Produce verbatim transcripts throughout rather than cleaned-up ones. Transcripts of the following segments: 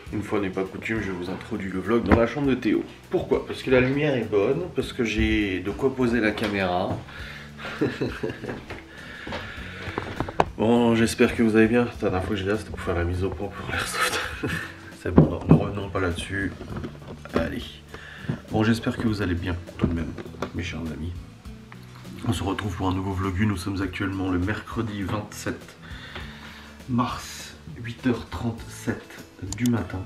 Une fois n'est pas coutume, je vous introduis le vlog dans la chambre de Théo. Pourquoi? Parce que la lumière est bonne, parce que j'ai de quoi poser la caméra. Bon, j'espère que vous allez bien. La dernière fois que j'étais là, c'était pour faire la mise au point pour l'airsoft. C'est bon, non, ne revenons pas là-dessus. Allez. Bon, j'espère que vous allez bien, tout de même, mes chers amis. On se retrouve pour un nouveau vlog. Nous sommes actuellement le mercredi vingt-sept mars, huit heures trente-sept du matin.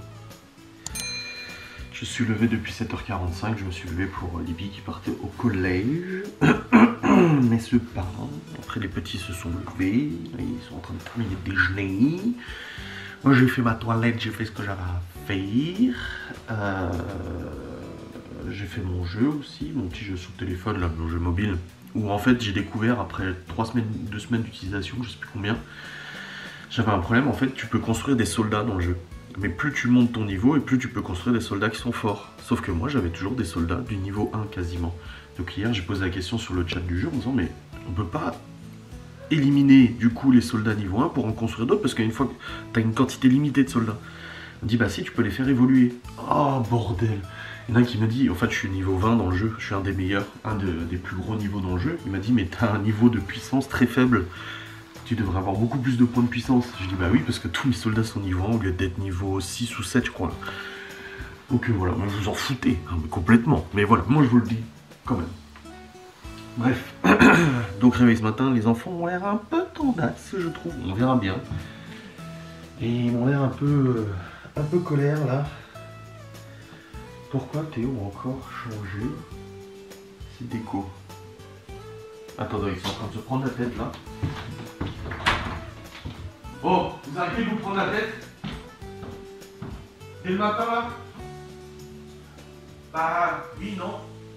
Je suis levé depuis sept heures quarante-cinq. Je me suis levé pour Libby qui partait au collège. Mais ce pas. Après, les petits se sont levés. Ils sont en train de terminer le déjeuner. Moi, j'ai fait ma toilette. J'ai fait ce que j'avais à faire. Euh, j'ai fait mon jeu aussi. Mon petit jeu sur le téléphone, là, mon jeu mobile. Où en fait, j'ai découvert après trois semaines, deux semaines d'utilisation, je sais plus combien. J'avais un problème. En fait, tu peux construire des soldats dans le jeu. Mais plus tu montes ton niveau et plus tu peux construire des soldats qui sont forts. Sauf que moi j'avais toujours des soldats du niveau un quasiment. Donc hier j'ai posé la question sur le chat du jeu en disant mais on peut pas éliminer du coup les soldats niveau un pour en construire d'autres parce qu'une fois que tu as une quantité limitée de soldats. On dit bah si tu peux les faire évoluer. Oh bordel. Il y en a un qui me dit en fait je suis niveau vingt dans le jeu, je suis un des meilleurs, un de, des plus gros niveaux dans le jeu. Il m'a dit mais tu as un niveau de puissance très faible. Tu devrais avoir beaucoup plus de points de puissance. Je dis bah oui parce que tous mes soldats sont niveau un au lieu d'être niveau six ou sept je crois. Donc euh, voilà, moi je vous en foutez, hein, mais complètement. Mais voilà, moi je vous le dis quand même. Bref. Donc réveil ce matin, les enfants ont l'air un peu tendasses je trouve, on verra bien. Et ils ont l'air un peu euh, un peu colère là. Pourquoi Théo a encore changé ses décos? Attendez, ils sont en train de se prendre la tête là. Oh, vous arrêtez de vous prendre la tête? Dès le matin là? Bah oui, non.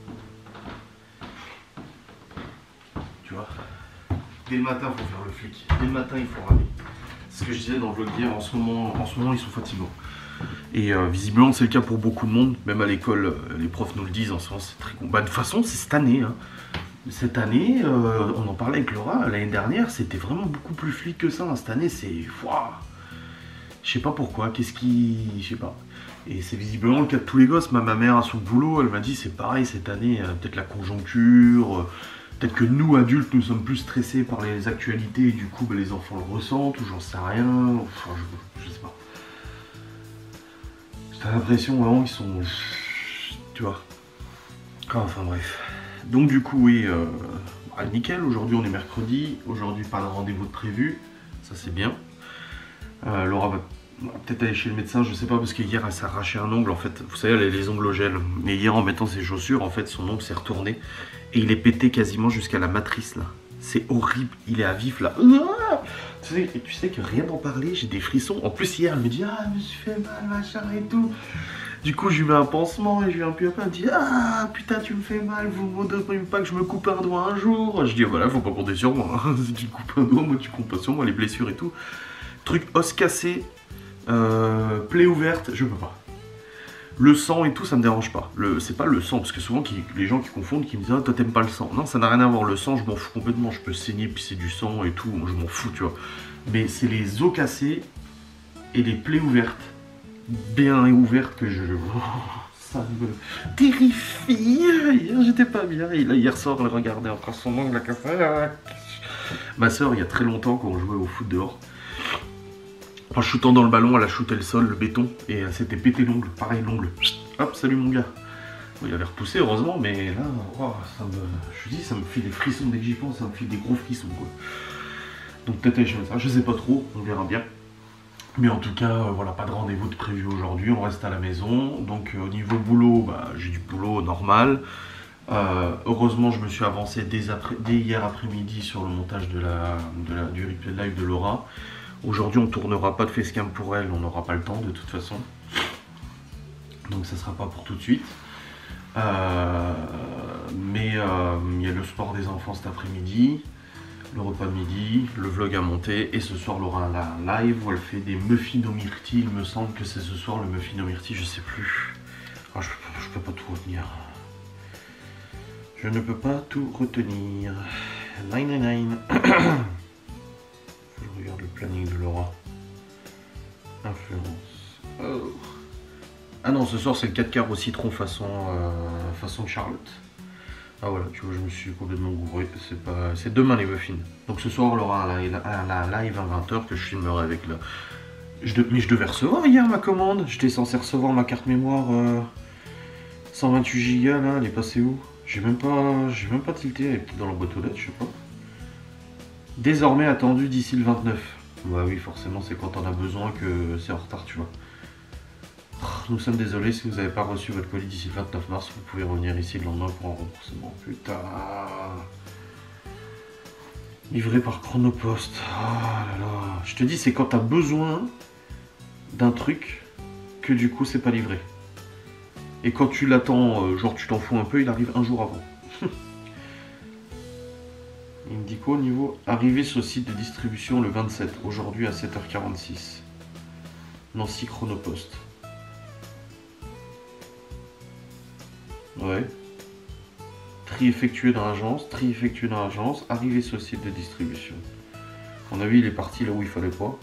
Tu vois? Dès le matin, il faut faire le flic. Dès le matin, il faut râler. C'est ce que je disais dans le vlog d'hier, en ce moment, en ce moment, ils sont fatigants. Et euh, visiblement, c'est le cas pour beaucoup de monde. Même à l'école, euh, les profs nous le disent en ce moment, c'est très con. Bah, de toute façon, c'est cette année. Hein. Cette année, euh, on en parlait avec Laura, l'année dernière, c'était vraiment beaucoup plus flic que ça. Cette année, c'est... Je sais pas pourquoi, qu'est-ce qui... Je sais pas. Et c'est visiblement le cas de tous les gosses. Ma, ma mère à son boulot, elle m'a dit c'est pareil cette année, euh, peut-être la conjoncture, euh, peut-être que nous, adultes, nous sommes plus stressés par les actualités et du coup, bah, les enfants le ressentent ou j'en sais rien. Enfin, je, je sais pas. J'ai l'impression vraiment qu'ils sont... Tu vois. Enfin bref. Donc du coup oui, euh, bah, nickel, aujourd'hui on est mercredi, aujourd'hui pas de rendez-vous de prévu, ça c'est bien. Euh, Laura va, va peut-être aller chez le médecin, je sais pas parce que hier elle s'est arraché un ongle en fait, vous savez elle a les ongles au gel. Et hier en mettant ses chaussures en fait son ongle s'est retourné et il est pété quasiment jusqu'à la matrice là. C'est horrible, il est à vif là. Tu sais, et tu sais que rien d'en parler, j'ai des frissons. En plus hier elle me dit ah je me suis fait mal machin et tout. Du coup, je lui mets un pansement et je lui appuie un peu. Elle me dit ah putain, tu me fais mal, vous ne voudriez pas que je me coupe un doigt un jour. Je dis voilà, faut pas compter sur moi. Hein. Si tu coupes un doigt, moi tu comptes pas sur moi, les blessures et tout. Truc os cassé, euh, plaie ouverte, je peux pas. Le sang et tout, ça me dérange pas. Le, c'est pas le sang, parce que souvent qui, les gens qui confondent, qui me disent ah toi t'aimes pas le sang. Non, ça n'a rien à voir. Le sang, je m'en fous complètement. Je peux saigner, puis c'est du sang et tout. Moi, je m'en fous, tu vois. Mais c'est les os cassés et les plaies ouvertes. Bien ouverte que je... Oh, ça me terrifie. Hier, j'étais pas bien. Et là, hier soir, elle regardait encore son ongle à cassé. Ma soeur, il y a très longtemps, quand on jouait au foot dehors, en shootant dans le ballon, elle a shooté le sol, le béton, et elle s'était pété l'ongle. Pareil, l'ongle. Hop, salut mon gars. Bon, il avait repoussé, heureusement, mais là, oh, ça me... je dis, ça me fait des frissons dès que j'y pense, ça me fait des gros frissons, quoi. Donc peut-être aller chez le médecin, je sais pas trop, on verra bien. Mais en tout cas, euh, voilà, pas de rendez-vous de prévu aujourd'hui, on reste à la maison. Donc euh, au niveau boulot, bah, j'ai du boulot normal. Euh, heureusement, je me suis avancé dès, après, dès hier après-midi sur le montage de la, de la, du replay live de Laura. Aujourd'hui, on ne tournera pas de facecam pour elle, on n'aura pas le temps de toute façon. Donc ça ne sera pas pour tout de suite. Euh, mais euh, il y a le sport des enfants cet après-midi. Le repas de midi, le vlog à monter et ce soir Laura a un live où elle fait des muffins aux myrtilles, il me semble que c'est ce soir le muffin aux myrtilles, je sais plus. Oh, je, je peux pas tout retenir. Je ne peux pas tout retenir. neuf neuf neuf. Je regarde le planning de Laura. Influence. Oh. Ah non, ce soir c'est le quatre quarts au citron façon, euh, façon Charlotte. Ah voilà, tu vois, je me suis complètement gouré. C'est pas, c'est demain les muffins. Donc ce soir on aura un live, un, un live à vingt heures que je filmerai avec le... Je de... Mais je devais recevoir hier ma commande. J'étais censé recevoir ma carte mémoire euh, cent vingt-huit giga là, elle est passée où? J'ai même pas, j'ai même pas tilté, elle est peut-être dans la boîte aux lettres, je sais pas. Désormais attendu d'ici le vingt-neuf. Bah oui, forcément, c'est quand on a besoin que c'est en retard, tu vois. Nous sommes désolés si vous n'avez pas reçu votre colis d'ici le vingt-neuf mars, vous pouvez revenir ici le lendemain pour un remboursement. Putain. Livré par Chronopost. Ah là là. Je te dis, c'est quand t'as besoin d'un truc que du coup c'est pas livré. Et quand tu l'attends, euh, genre tu t'en fous un peu, il arrive un jour avant. Il me dit quoi au niveau arrivée sur le site de distribution le vingt-sept, aujourd'hui à sept heures quarante-six. Nancy Chronopost. Ouais. Tri effectué dans l'agence, tri effectué dans l'agence, arrivé sur le site de distribution. À mon avis, il est parti là où il fallait pas.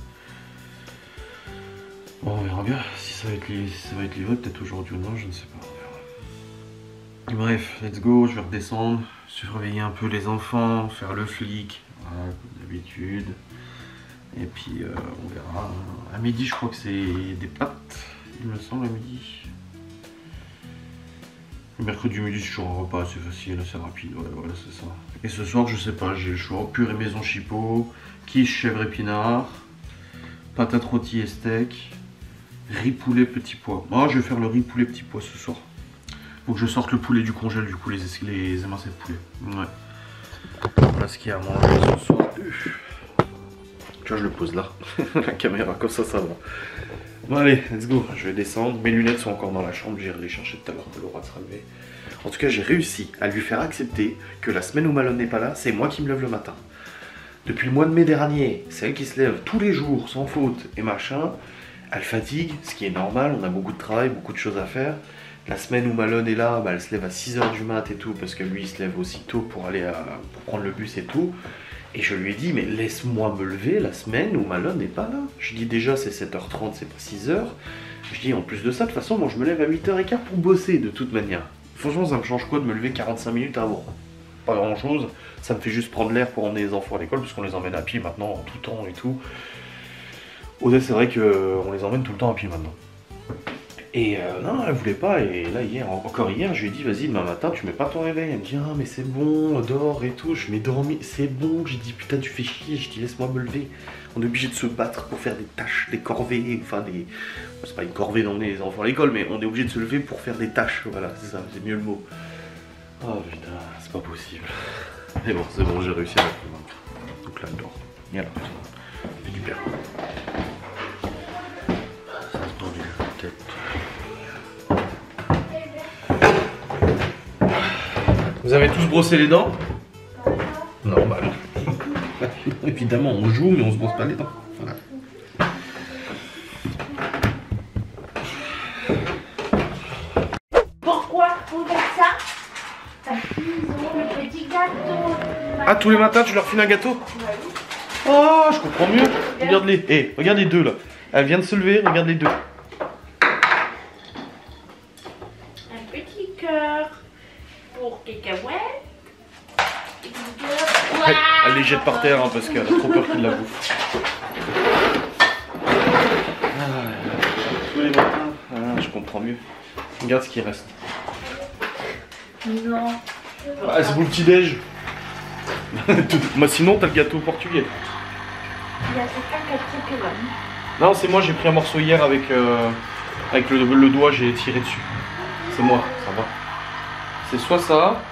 Bon, on verra bien si ça va être, li si ça va être livré, peut-être aujourd'hui ou non, je ne sais pas. On verra. Bref, let's go, je vais redescendre, surveiller un peu les enfants, faire le flic, voilà, comme d'habitude. Et puis, euh, on verra. À midi, je crois que c'est des pâtes, il me semble, à midi. Le mercredi midi, c'est toujours un repas assez facile, assez rapide, ouais, voilà, c'est ça. Et ce soir, je sais pas, j'ai le choix. Purée maison chipot, quiche chèvre épinard, patates rôties et steak, riz poulet petit pois. Moi, oh, je vais faire le riz poulet petit pois ce soir. Faut que je sorte le poulet du congèle, du coup, les, les émincés de poulet. Ouais. Voilà ce qu'il y a à manger ce soir. Tu vois, je le pose là, la caméra, comme ça, ça va. Bon allez, let's go, je vais descendre. Mes lunettes sont encore dans la chambre, j'irai les chercher tout à l'heure, Laura sera levée. En tout cas, j'ai réussi à lui faire accepter que la semaine où Malone n'est pas là, c'est moi qui me lève le matin. Depuis le mois de mai dernier, c'est elle qui se lève tous les jours, sans faute et machin. Elle fatigue, ce qui est normal, on a beaucoup de travail, beaucoup de choses à faire. La semaine où Malone est là, bah, elle se lève à six heures du mat et tout, parce que lui il se lève aussi tôt pour aller à, pour prendre le bus et tout. Et je lui ai dit, mais laisse-moi me lever la semaine où Malone n'est pas là. Je dis déjà, c'est sept heures trente, c'est pas six heures. Je dis, en plus de ça, de toute façon, moi je me lève à huit heures quinze pour bosser, de toute manière. Franchement, ça me change quoi de me lever quarante-cinq minutes avant? Pas grand-chose. Ça me fait juste prendre l'air pour emmener les enfants à l'école, puisqu'on les emmène à pied maintenant, en tout temps et tout. Odette, c'est vrai qu'on les emmène tout le temps à pied maintenant. Et euh, non, elle voulait pas, et là hier, encore hier, je lui ai dit, vas-y, demain matin, tu mets pas ton réveil. Elle me dit, ah mais c'est bon, dors et tout. Je mets dormi, c'est bon. J'ai dit, putain, tu fais chier. Je dis, laisse-moi me lever. On est obligé de se battre pour faire des tâches, des corvées, enfin des... C'est pas une corvée d'emmener les enfants à l'école, mais on est obligé de se lever pour faire des tâches, voilà, c'est ça, c'est mieux le mot. Oh putain, c'est pas possible. Mais bon, c'est bon, j'ai réussi à la convaincre. Donc là, elle dort. Et alors, ça fait du bien. Ça se prend du tête. Vous avez tous brossé les dents? Normal. Évidemment, on joue, mais on se brosse pas les dents. Voilà. Pourquoi on fait ça? Parce qu'ils ont le petit gâteau. Ah, tous les matins, tu leur files un gâteau? Oh, je comprends mieux. Regarde les, hey, regarde les deux là. Elle vient de se lever, regarde les deux. Un petit cœur pour cacahuètes. Elle, elle les jette par terre hein, parce qu'elle a trop peur qu'il la bouffe. Ah, tous les matins, ah, je comprends mieux. Regarde ce qui reste. Non. Ah, c'est pour le petit-déj. Moi, sinon, t'as le gâteau portugais. Il y a quelqu'un qui a trop que l'homme. Non, c'est moi, j'ai pris un morceau hier avec, euh, avec le, le doigt, j'ai tiré dessus. C'est moi, ça va. C'est soit ça,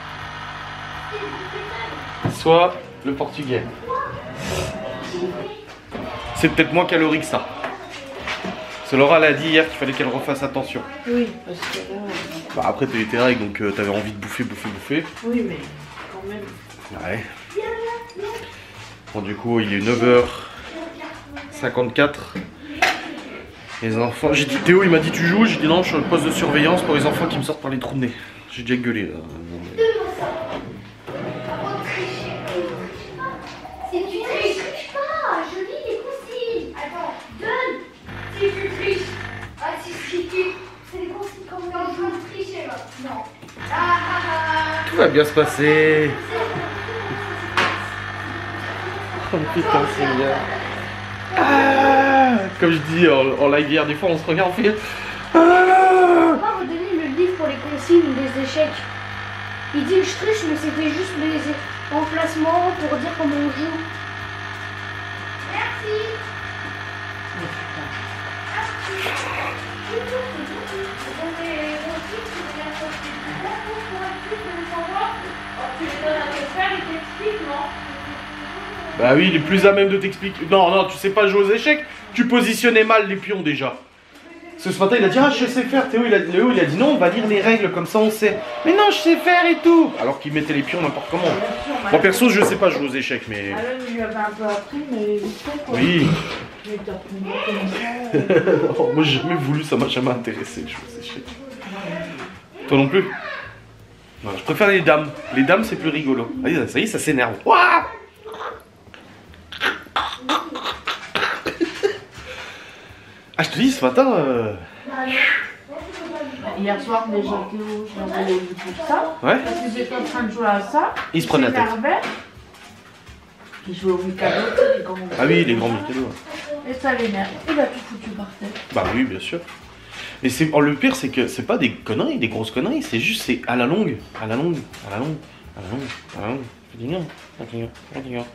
soit le portugais. C'est peut-être moins calorique ça. Parce que Laura elle a dit hier qu'il fallait qu'elle refasse attention. Oui, parce que là... Bah après t'as eu tes règles donc euh, t'avais envie de bouffer, bouffer, bouffer. Oui, mais quand même... Ouais. Bon du coup il est neuf heures cinquante-quatre. Les enfants... J'ai dit Théo il m'a dit tu joues, j'ai dit non je suis au poste de surveillance pour les enfants qui me sortent par les trous de nez. J'ai déjà gueulé là. Si tu triches pas, je lis les consignes. Attends, donne. Si tu triches. Ah, si, si tu va bien se passer. Oh putain, c'est bien. Ah, comme je dis en, en live hier, des fois on se regarde, on fait. Ah. On va redonner le livre pour les consignes des échecs. Il dit que je triche, mais c'était juste les emplacements pour dire comment on joue. Merci. Bah oui, il est plus à même de t'expliquer. Non, non, tu sais pas jouer aux échecs. Tu positionnais mal les pions déjà. Parce que ce matin, il a dit ah, je sais faire. Théo, il a, Léo, il a dit non, on va lire les règles comme ça, on sait. Mais non, je sais faire et tout. Alors qu'il mettait les pions n'importe comment. Moi perso, je sais pas jouer aux échecs, mais. Ah ouais, je lui avais un peu appris, mais vite fait quoi. Oui. Je vais t'apprendre comme ça. Non, moi j'ai jamais voulu, ça m'a jamais intéressé de jouer aux échecs. Toi non plus? Non, je préfère les dames. Les dames, c'est plus rigolo. Ah, ça y est, ça s'énerve. Ouah. Ah, je te dis, ce matin. Euh... Hier soir, déjà, Théo, je l'ai envoyé au lit pour ça. Ouais. Parce que j'étais en train de jouer à ça. Il se prenait la tête. Il jouait au Mikado, les grands Ah oui, les grands Mikado. Et ça l'énerve. Il a tout foutu par terre. Bah oui, bien sûr. Et c'est oh, le pire, c'est que c'est pas des conneries, des grosses conneries, c'est juste, c'est à la longue, à la longue, à la longue, à la longue, à la longue. Fatigant, fatigant, fatigant.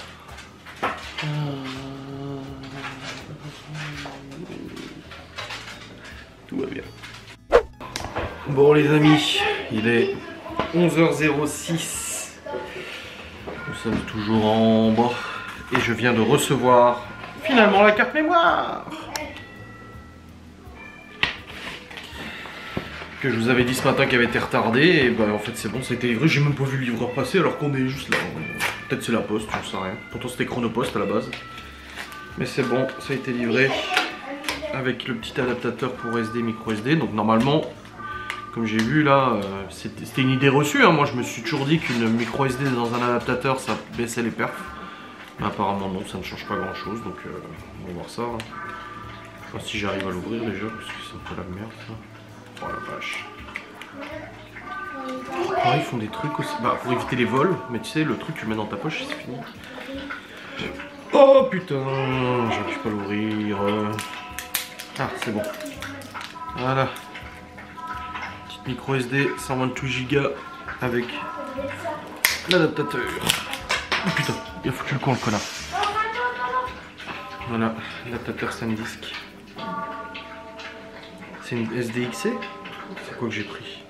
Tout va bien. Bon les amis, il est onze heures zéro six. Nous sommes toujours en bas et je viens de recevoir finalement la carte mémoire que je vous avais dit ce matin qui avait été retardée. Et bah en fait c'est bon, ça a été livré. J'ai même pas vu le livreur passer alors qu'on est juste là. Peut-être c'est la poste, j'en sais rien. Pourtant c'était Chronopost à la base. Mais c'est bon, ça a été livré avec le petit adaptateur pour S D, micro S D. Donc normalement, comme j'ai vu là, euh, c'était une idée reçue. Hein. Moi je me suis toujours dit qu'une micro S D dans un adaptateur ça baissait les perfs. Mais apparemment non, ça ne change pas grand chose. Donc euh, on va voir ça. Hein. Je sais pas si j'arrive à l'ouvrir déjà parce que c'est un peu la merde ça. Oh la vache. Ah, ils font des trucs aussi. Bah pour éviter les vols, mais tu sais le truc que tu mets dans ta poche c'est fini. Oh putain, j'arrive pas à l'ouvrir. Ah c'est bon. Voilà. Petite micro S D cent vingt-huit giga avec l'adaptateur. Oh putain, il a foutu le con le connard. Voilà, l'adaptateur SanDisk. C'est une S D X C. C'est quoi que j'ai pris?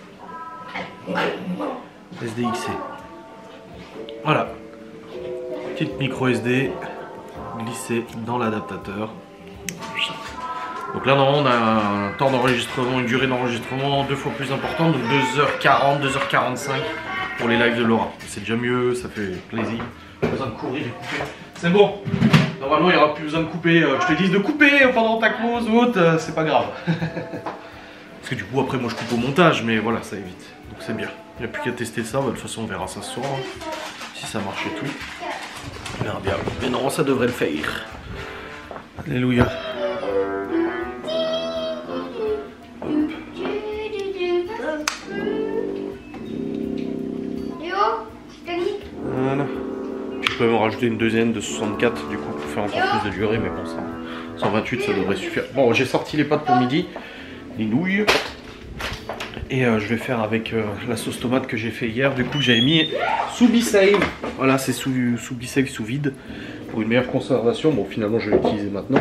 S D X C. Voilà. Petite micro S D glissée dans l'adaptateur. Donc là, non, on a un temps d'enregistrement, une durée d'enregistrement deux fois plus importante, donc deux heures quarante, deux heures quarante-cinq pour les lives de Laura. C'est déjà mieux, ça fait plaisir. Pas besoin de courir et couper. C'est bon. Normalement, il n'y aura plus besoin de couper. Je te dis de couper pendant ta pause ou autre, c'est pas grave. Parce que du coup, après, moi, je coupe au montage, mais voilà, ça évite. Donc c'est bien. Il n'y a plus qu'à tester ça. De toute façon, on verra ça ce soir. Si ça marche et tout. On verra bien. Mais non, ça devrait le faire. Alléluia. Voilà. Puis je peux même rajouter une deuxième de soixante-quatre du coup pour faire encore plus de durée, mais bon, ça, cent vingt-huit ça devrait suffire. Bon, j'ai sorti les pâtes pour midi, les nouilles. Et euh, je vais faire avec euh, la sauce tomate que j'ai fait hier. Du coup, j'avais mis sous B-Save. Voilà, c'est sous, sous B-Save sous vide pour une meilleure conservation. Bon, finalement, je vais l'utiliser maintenant.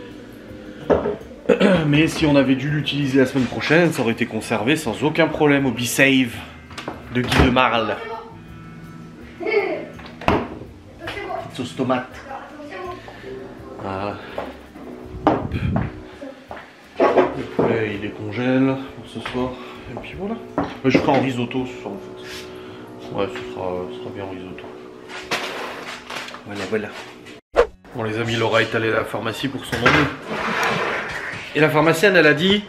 Mais si on avait dû l'utiliser la semaine prochaine, ça aurait été conservé sans aucun problème au B-Save de Guy de Marle. Sauce tomate. Voilà. Le poulet il décongèle pour ce soir. Et puis voilà. Je ferai en risotto ce soir en fait. Ouais, ce sera, ce sera bien en risotto. Voilà, voilà. Bon les amis, Laura est allée à la pharmacie pour son nom. Et la pharmacienne elle a dit...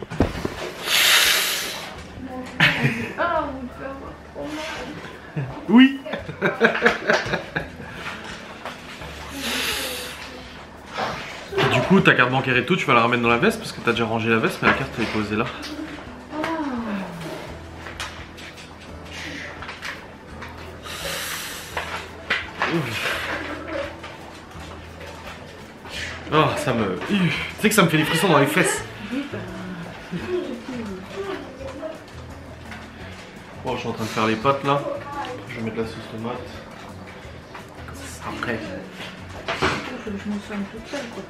Oui. Et du coup ta carte bancaire et tout, tu vas la remettre dans la veste parce que t'as déjà rangé la veste mais la carte elle est posée là. Oh, ça me... Tu sais que ça me fait des frissons dans les fesses. Bon, je suis en train de faire les pâtes là. Je vais mettre la sauce tomate. Après. Je me soigne toute seule quoi.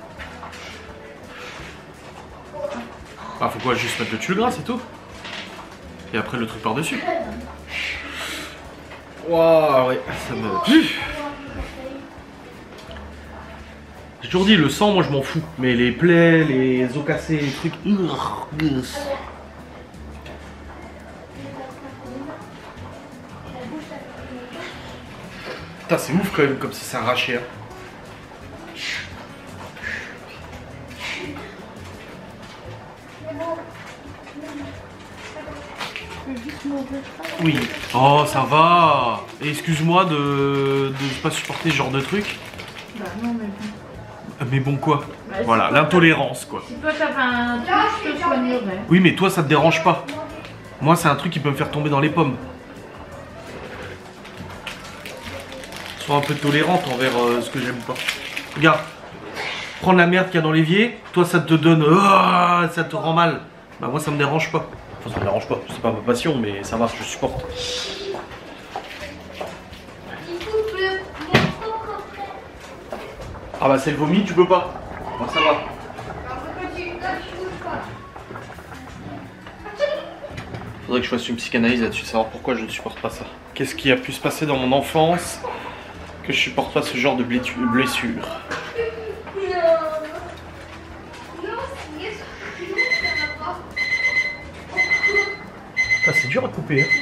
Ah, faut quoi, juste mettre le tuile gras, c'est tout. Et après le truc par-dessus. Waouh, ouais, ça me... J'ai toujours dit, le sang, moi je m'en fous. Mais les plaies, les os cassés, les trucs... Putain, c'est ouf quand même, comme ça c'est arraché. Hein. Oui. Oh, ça va. Et excuse-moi de ne pas supporter ce genre de truc. Bah non, mais bon. Mais bon quoi Bah, voilà, l'intolérance quoi. Si toi t'avais un truc, je te soignerais. Oui, mais toi ça te dérange pas. Moi, c'est un truc qui peut me faire tomber dans les pommes. Sois un peu tolérante envers euh, ce que j'aime pas. Regarde, prendre la merde qu'il y a dans l'évier, toi ça te donne, oh, ça te rend mal. Bah moi ça me dérange pas. Enfin ça me dérange pas, c'est pas ma passion mais ça va, je supporte. Ah bah c'est le vomi, tu peux pas. Moi ça va. Faudrait que je fasse une psychanalyse là-dessus, savoir pourquoi je ne supporte pas ça. Qu'est-ce qui a pu se passer dans mon enfance que je supporte pas ce genre de blessure. Ah, c'est dur à couper. Hein.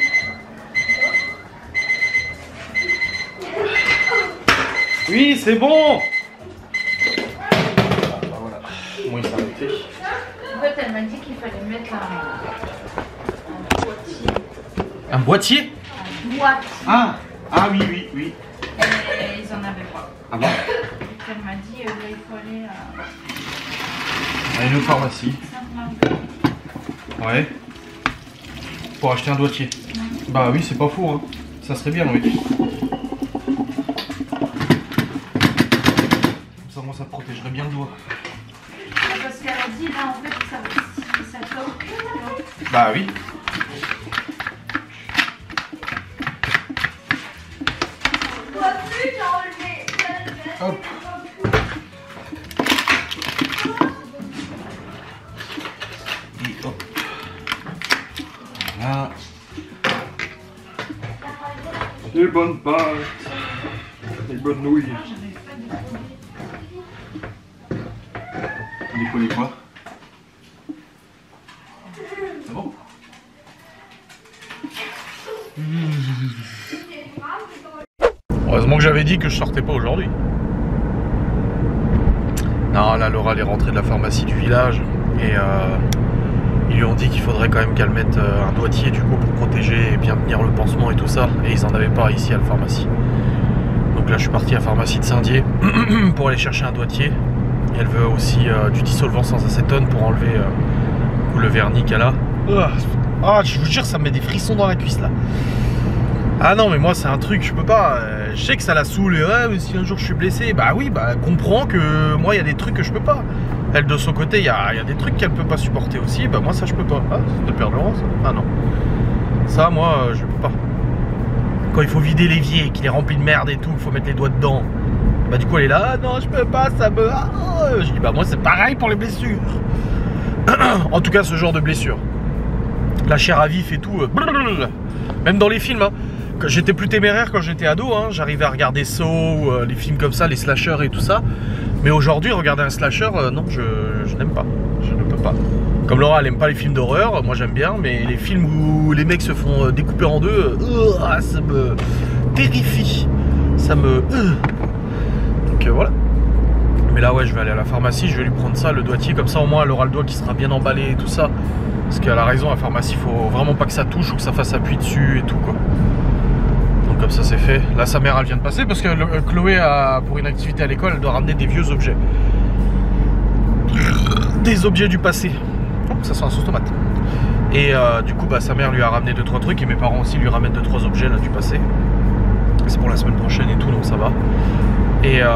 Oui, c'est bon. Ah, bah voilà. Moi, il s'est arrêté. En fait, elle m'a dit qu'il fallait mettre un, un boîtier. Un boîtier? Un boîtier. Ah, ah oui, oui, oui. Et ils en avaient pas. Ah bon? Donc elle m'a dit euh, il faut aller à... à une autre pharmacie. Ouais. Pour acheter un doigtier. Mmh. Bah oui, c'est pas faux. Hein. Ça serait bien, oui. Comme ça, moi, ça te protégerait bien le doigt. Parce qu'elle a dit là, en fait, ça, ça toque. Bah oui. Hop. Et hop. Voilà. Les bonnes pâtes. Les bonnes nouilles. Décoller quoi? C'est bon? Heureusement que j'avais dit que je sortais pas aujourd'hui. Non, là Laura elle est rentrée de la pharmacie du village et euh, ils lui ont dit qu'il faudrait quand même qu'elle mette euh, un doigtier du coup pour protéger et bien tenir le pansement et tout ça, et ils en avaient pas ici à la pharmacie. Donc là je suis parti à la pharmacie de Saint-Dié pour aller chercher un doigtier. Et elle veut aussi euh, du dissolvant sans acétone pour enlever euh, le vernis qu'elle a. Ah, je vous jure, ça me met des frissons dans la cuisse là. Ah non, mais moi c'est un truc, je peux pas. Euh, je sais que ça la saoule et ouais, mais si un jour je suis blessé, bah oui, bah comprends que moi il y a des trucs que je peux pas. Elle de son côté, il y a, y a des trucs qu'elle peut pas supporter aussi, bah moi ça je peux pas. Ah, c'est de perdre Laurent ça. Ah non. Ça, moi euh, je peux pas. Quand il faut vider l'évier, qu'il est rempli de merde et tout, il faut mettre les doigts dedans. Bah du coup elle est là, ah, non je peux pas, ça me... Ah, je dis bah moi c'est pareil pour les blessures. En tout cas ce genre de blessure. La chair à vif et tout, euh, même dans les films, hein. J'étais plus téméraire quand j'étais ado, hein. J'arrivais à regarder Saw, euh, les films comme ça, les slashers et tout ça. Mais aujourd'hui regarder un slasher, euh, non je, je n'aime pas, je ne peux pas. Comme Laura elle aime pas les films d'horreur, moi j'aime bien, mais les films où les mecs se font découper en deux, euh, ça me terrifie, ça me... Euh. Donc euh, voilà. Mais là ouais je vais aller à la pharmacie, je vais lui prendre ça, le doigtier, comme ça au moins elle aura le doigt qui sera bien emballé et tout ça. Parce qu'elle a raison, à la pharmacie, il faut vraiment pas que ça touche ou que ça fasse appui dessus et tout quoi. Donc comme ça c'est fait. Là sa mère elle vient de passer parce que le, Chloé a, pour une activité à l'école, elle doit ramener des vieux objets. Des objets du passé. Oh, ça sent la sauce tomate. Et euh, du coup bah sa mère lui a ramené deux trois trucs et mes parents aussi lui ramènent deux trois objets là du passé. C'est pour la semaine prochaine et tout, donc ça va. Et, euh,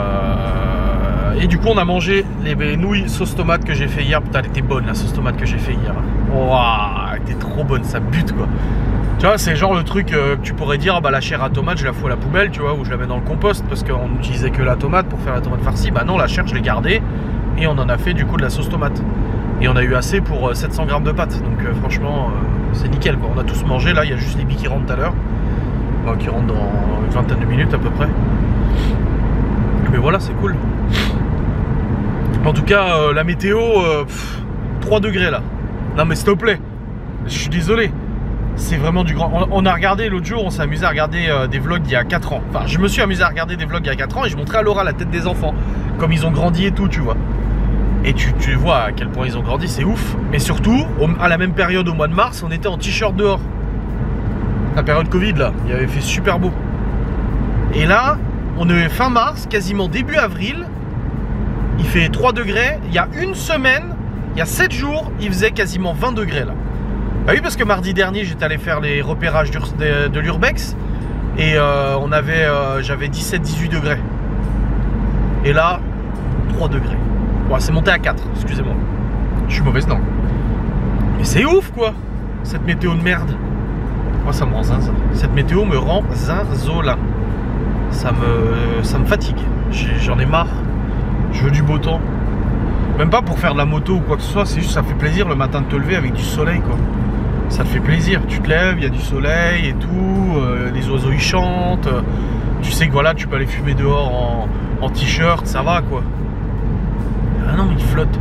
et du coup, on a mangé les nouilles sauce tomate que j'ai fait hier. Putain, elle était bonne la sauce tomate que j'ai fait hier. Waouh, elle était trop bonne, ça bute quoi. Tu vois, c'est genre le truc euh, que tu pourrais dire, bah la chair à tomate, je la fous à la poubelle, tu vois, ou je la mets dans le compost parce qu'on n'utilisait que la tomate pour faire la tomate farcie. Bah non, la chair, je l'ai gardée et on en a fait du coup de la sauce tomate. Et on a eu assez pour sept cents grammes de pâtes. Donc euh, franchement, euh, c'est nickel quoi. On a tous mangé. Là, il y a juste les billes qui rentrent tout à l'heure. Bah, qui rentrent dans une vingtaine de minutes à peu près. Mais voilà, c'est cool. En tout cas, euh, la météo, euh, pff, trois degrés là. Non mais s'il te plaît, je suis désolé. C'est vraiment du grand. On, on a regardé l'autre jour, on s'est amusé à regarder euh, des vlogs d'il y a quatre ans. Enfin, je me suis amusé à regarder des vlogs il y a quatre ans et je montrais à Laura la tête des enfants. Comme ils ont grandi et tout, tu vois. Et tu, tu vois à quel point ils ont grandi, c'est ouf. Mais surtout, au, à la même période, au mois de mars, on était en t-shirt dehors. La période Covid, là, il avait fait super beau. Et là, on est fin mars, quasiment début avril. Il fait trois degrés. Il y a une semaine, il y a sept jours, il faisait quasiment vingt degrés, là. Bah oui, parce que mardi dernier, j'étais allé faire les repérages de, de, de l'Urbex. Et euh, on avait, euh, j'avais dix-sept dix-huit degrés. Et là, trois degrés. Bon, c'est monté à quatre, excusez-moi. Je suis mauvaise langue. Mais c'est ouf, quoi, cette météo de merde. Moi, ça me rend zinzin. Cette météo me rend zinzolin. Ça me, ça me fatigue. J'en ai marre. Je veux du beau temps. Même pas pour faire de la moto ou quoi que ce soit. C'est juste, ça fait plaisir le matin de te lever avec du soleil, quoi. Ça te fait plaisir. Tu te lèves, il y a du soleil et tout. Euh, les oiseaux, ils chantent. Tu sais que voilà, tu peux aller fumer dehors en, en t-shirt. Ça va, quoi. Ah non, il flotte.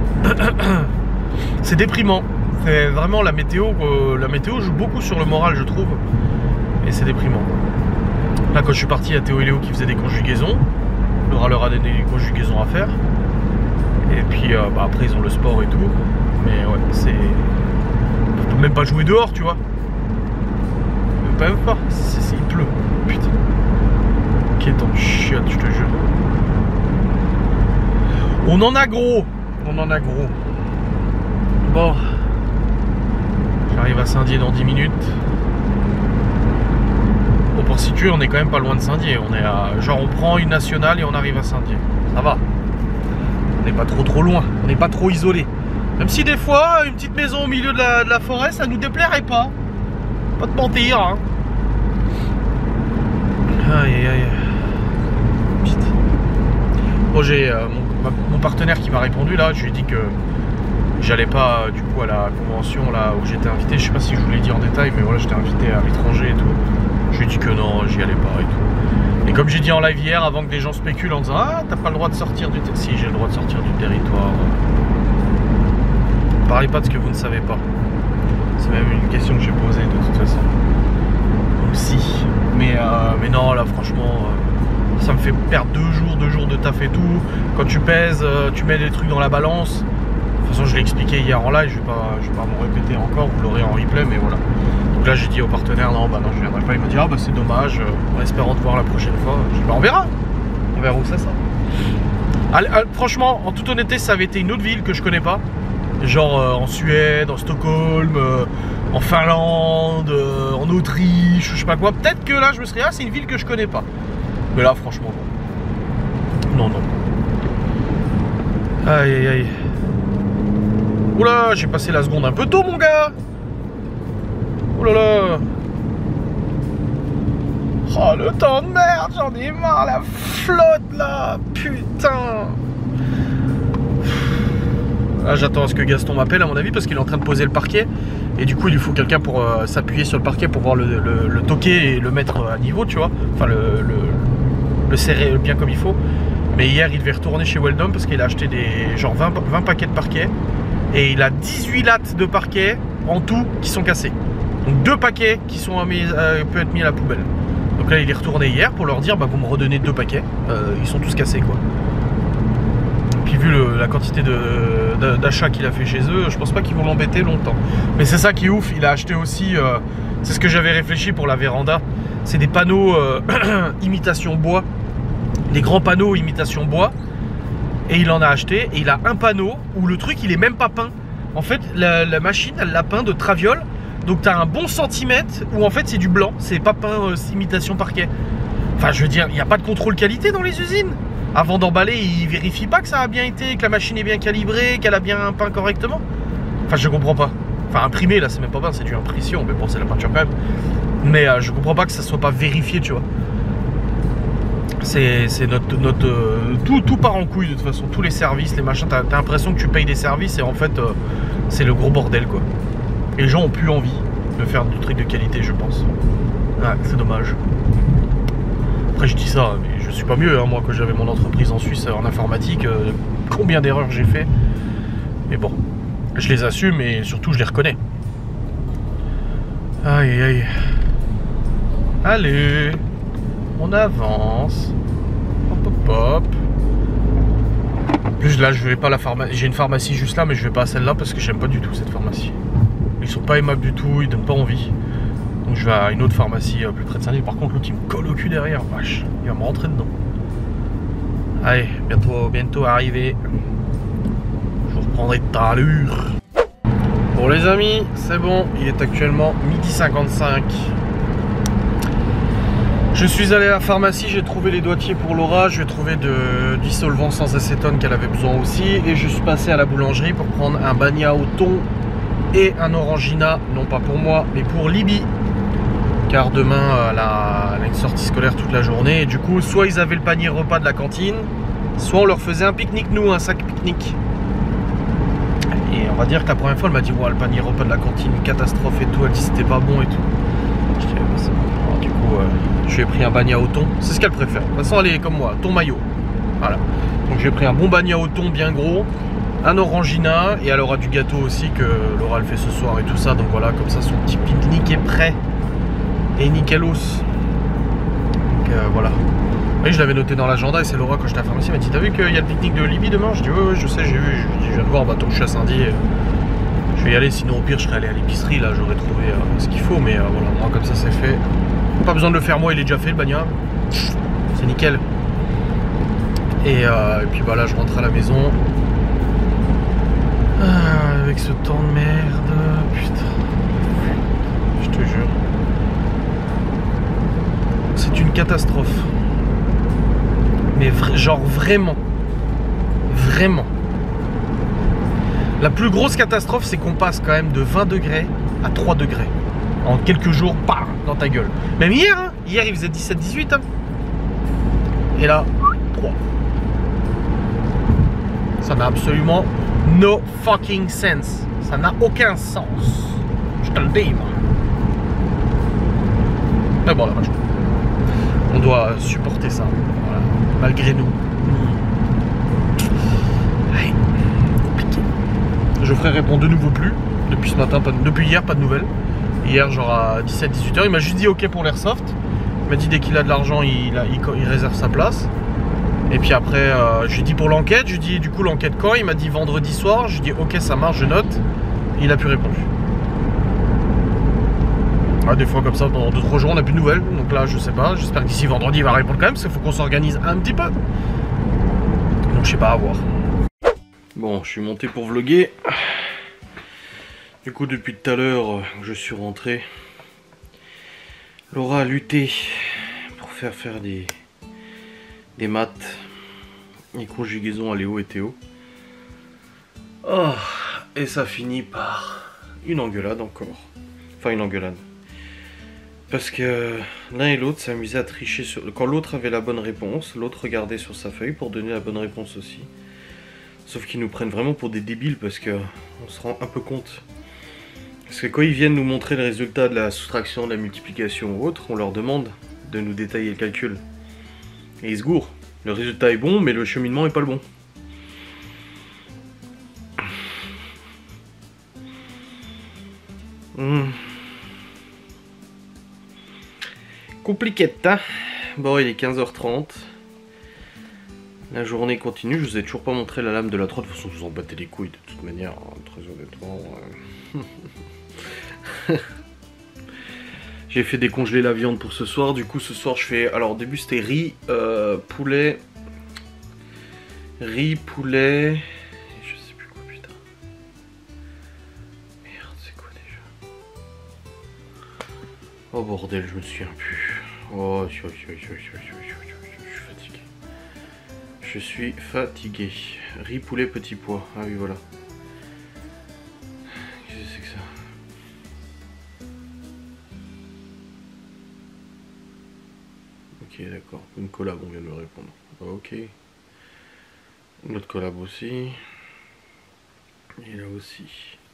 C'est déprimant. C'est vraiment la météo. Euh, la météo joue beaucoup sur le moral, je trouve. Et c'est déprimant. Là, quand je suis parti, il y a Théo et Léo qui faisaient des conjugaisons. Laura leur a donné des conjugaisons à faire. Et puis euh, bah, après, ils ont le sport et tout. Mais ouais, c'est. On peut même pas jouer dehors, tu vois. Même pas, même pas. C est, c est, il pleut. Putain. Qui est en chiotte, je te jure. On en a gros. On en a gros. Bon. J'arrive à Saint-Dié dans dix minutes. Bon, pour situer, on est quand même pas loin de Saint-Dié. On est à. Genre, on prend une nationale et on arrive à Saint-Dié. Ça va. On n'est pas trop trop loin. On n'est pas trop isolé. Même si des fois, une petite maison au milieu de la, de la forêt, ça nous déplairait pas. Pas de mentir, hein. Aïe aïe aïe. Putain. Bon, j'ai euh, mon, mon partenaire qui m'a répondu là. Je lui ai dit que j'allais pas euh, du coup à la convention là où j'étais invité. Je sais pas si je vous l'ai dit en détail, mais voilà, j'étais invité à l'étranger et tout. Je lui ai dit que non, j'y allais pas et tout. Et comme j'ai dit en live hier, avant que des gens spéculent en disant ah, t'as pas le droit de sortir du territoire. Si, j'ai le droit de sortir du territoire. Parlez pas de ce que vous ne savez pas. C'est même une question que j'ai posée de toute façon. Donc si. Mais, euh, mais non, là franchement, euh, ça me fait perdre deux jours, deux jours de taf et tout. Quand tu pèses, euh, tu mets des trucs dans la balance. De toute façon, je l'ai expliqué hier en live, je vais pas, je vais pas m'en répéter encore, vous l'aurez en replay, mais voilà. Donc là, j'ai dit au partenaire, non, bah non, je viendrai pas. Il m'a dit, ah bah c'est dommage, euh, en espérant te voir la prochaine fois. Je dis, bah on verra. On verra où ça sort. Allez, allez, franchement, en toute honnêteté, ça avait été une autre ville que je connais pas. Genre euh, en Suède, en Stockholm, euh, en Finlande, euh, en Autriche, je sais pas quoi. Peut-être que là je me serais dit, ah c'est une ville que je connais pas. Mais là franchement non. Non, non. Aïe aïe aïe. Oula, j'ai passé la seconde un peu tôt mon gars. Oulala. Oh le temps de merde, j'en ai marre, la flotte là. Putain. Là j'attends à ce que Gaston m'appelle à mon avis parce qu'il est en train de poser le parquet et du coup il lui faut quelqu'un pour euh, s'appuyer sur le parquet pour voir le, le, le toquer et le mettre à niveau, tu vois, enfin le, le, le serrer bien comme il faut. Mais hier il devait retourner chez Weldon parce qu'il a acheté des genre vingt, vingt paquets de parquet et il a dix-huit lattes de parquet en tout qui sont cassés. Donc deux paquets qui sont mis, euh, peuvent être mis à la poubelle. Donc là il est retourné hier pour leur dire bah vous me redonnez deux paquets, euh, ils sont tous cassés quoi. Puis vu le, la quantité d'achats qu'il a fait chez eux, je pense pas qu'ils vont l'embêter longtemps. Mais c'est ça qui est ouf, il a acheté aussi, euh, c'est ce que j'avais réfléchi pour la véranda, c'est des panneaux euh, imitation bois, des grands panneaux imitation bois, et il en a acheté, et il a un panneau où le truc il est même pas peint. En fait la, la machine elle l'a peint de traviole, Donc t'as un bon centimètre où en fait c'est du blanc, c'est pas peint euh, imitation parquet. Enfin je veux dire, il n'y a pas de contrôle qualité dans les usines. Avant d'emballer, ils vérifient pas que ça a bien été, que la machine est bien calibrée, qu'elle a bien peint correctement. Enfin je comprends pas. Enfin imprimé là c'est même pas peint, c'est du impression, mais bon c'est la peinture quand même. Mais euh, je comprends pas que ça soit pas vérifié, tu vois. C'est notre, notre euh, tout, tout part en couille de toute façon, tous les services, les machins, t'as l'impression que tu payes des services et en fait euh, c'est le gros bordel quoi. Et les gens ont plus envie de faire du truc de qualité, je pense. Ouais, c'est dommage. Après je dis ça, mais je suis pas mieux, hein, moi quand j'avais mon entreprise en Suisse en informatique, euh, combien d'erreurs j'ai fait. Mais bon, je les assume et surtout je les reconnais. Aïe aïe. Allez, on avance. Hop hop hop. En plus là je vais pas à la pharmacie. J'ai une pharmacie juste là mais je vais pas à celle-là parce que j'aime pas du tout cette pharmacie. Ils sont pas aimables du tout, ils donnent pas envie. Donc je vais à une autre pharmacie euh, plus près de Saint-Denis. Par contre l'autre il me colle au cul derrière, vache, il va me rentrer dedans. Allez, bientôt, bientôt arrivé. Je vous reprendrai de ta allure. Bon les amis, c'est bon, il est actuellement midi cinquante-cinq. Je suis allé à la pharmacie, j'ai trouvé les doigtiers pour Laura, j'ai trouvé de dissolvant sans acétone qu'elle avait besoin aussi. Et je suis passé à la boulangerie pour prendre un bagna au thon et un orangina, non pas pour moi, mais pour Libye. Car demain, elle a, elle a une sortie scolaire toute la journée. Et du coup, soit ils avaient le panier repas de la cantine, soit on leur faisait un pique-nique, nous, un sac pique-nique. Et on va dire que la première fois, elle m'a dit, ouais, le panier repas de la cantine, catastrophe et tout. Elle dit, c'était pas bon et tout. Je dis, bah, c'est bon. Alors, du coup, euh, je lui ai pris un bagna au thon. C'est ce qu'elle préfère. De toute façon, elle est comme moi, thon maillot. Voilà. Donc, j'ai pris un bon bagna au thon bien gros. Un orangina et elle aura du gâteau aussi que Laura le fait ce soir et tout ça. Donc voilà, comme ça son petit pique-nique est prêt. Et nickelos. Donc euh, voilà. Oui, je l'avais noté dans l'agenda et c'est Laura quand j'étais à la pharmacie. Elle m'a dit, t'as vu qu'il y a le pique-nique de Libye demain? Je dis, ouais, ouais, je sais, j'ai vu. Je, dis, je viens de voir, bah, tant que je suis à Saint-Denis, je vais y aller. Sinon, au pire, je serais allé à l'épicerie. Là, j'aurais trouvé euh, ce qu'il faut. Mais euh, voilà, moi, comme ça, c'est fait. Pas besoin de le faire, moi, il est déjà fait, le bagnat. C'est nickel. Et, euh, et puis, bah là, je rentre à la maison. Ah, avec ce temps de merde, putain, je te jure, c'est une catastrophe, mais vra genre vraiment, vraiment, la plus grosse catastrophe c'est qu'on passe quand même de vingt degrés à trois degrés, en quelques jours, bam, dans ta gueule, même hier, hein, hier il faisait dix-sept dix-huit, hein. Et là, trois, ça n'a absolument no fucking sense. Ça n'a aucun sens. Je te le dis, moi. Mais bon, là, on doit supporter ça. Voilà. Malgré nous. Ouais. Compliqué. Geoffrey répond de nouveau plus. Depuis ce matin, pas de... depuis hier, pas de nouvelles. Hier, genre à dix-sept dix-huit heures, il m'a juste dit ok pour l'airsoft. Il m'a dit dès qu'il a de l'argent, il, a... il... il réserve sa place. Et puis après, euh, je lui ai dit pour l'enquête, je lui ai dit du coup l'enquête quand? Il m'a dit vendredi soir, je lui ai dit ok ça marche, je note. Et il a plus répondu. Ah, des fois comme ça, pendant deux trois jours on n'a plus de nouvelles. Donc là je sais pas, j'espère que d'ici vendredi il va répondre quand même, parce qu'il faut qu'on s'organise un petit peu. Donc je sais pas, à voir. Bon, je suis monté pour vlogger. Du coup depuis tout à l'heure, je suis rentré. Laura a lutté pour faire faire des... des maths et conjugaison à Léo et Théo. Oh, et ça finit par une engueulade encore. Enfin une engueulade. Parce que l'un et l'autre s'amusaient à tricher sur... Quand l'autre avait la bonne réponse, l'autre regardait sur sa feuille pour donner la bonne réponse aussi. Sauf qu'ils nous prennent vraiment pour des débiles parce que on se rend un peu compte. Parce que quand ils viennent nous montrer le résultat de la soustraction, de la multiplication ou autre, on leur demande de nous détailler le calcul. Et ils se gourrent. Le résultat est bon, mais le cheminement est pas le bon. Mmh. Compliqué, hein. Bon, il est quinze heures trente. La journée continue. Je vous ai toujours pas montré la lame de la trois. De toute façon, vous en battez les couilles de toute manière. Hein, très honnêtement. Euh... J'ai fait décongeler la viande pour ce soir. Du coup, ce soir, je fais... Alors, au début, c'était riz, euh, poulet... Riz, poulet... Je sais plus quoi, putain. Merde, c'est quoi déjà? Oh bordel, je me souviens plus. Oh, je, je, je, je, je, je, je, je suis fatigué. Je suis fatigué. Riz, poulet, petit pois. Ah oui, voilà. Qu'est-ce que c'est que ça? Ok, d'accord. Une collab, on vient de me répondre. Ok. Une autre collab aussi. Et là aussi.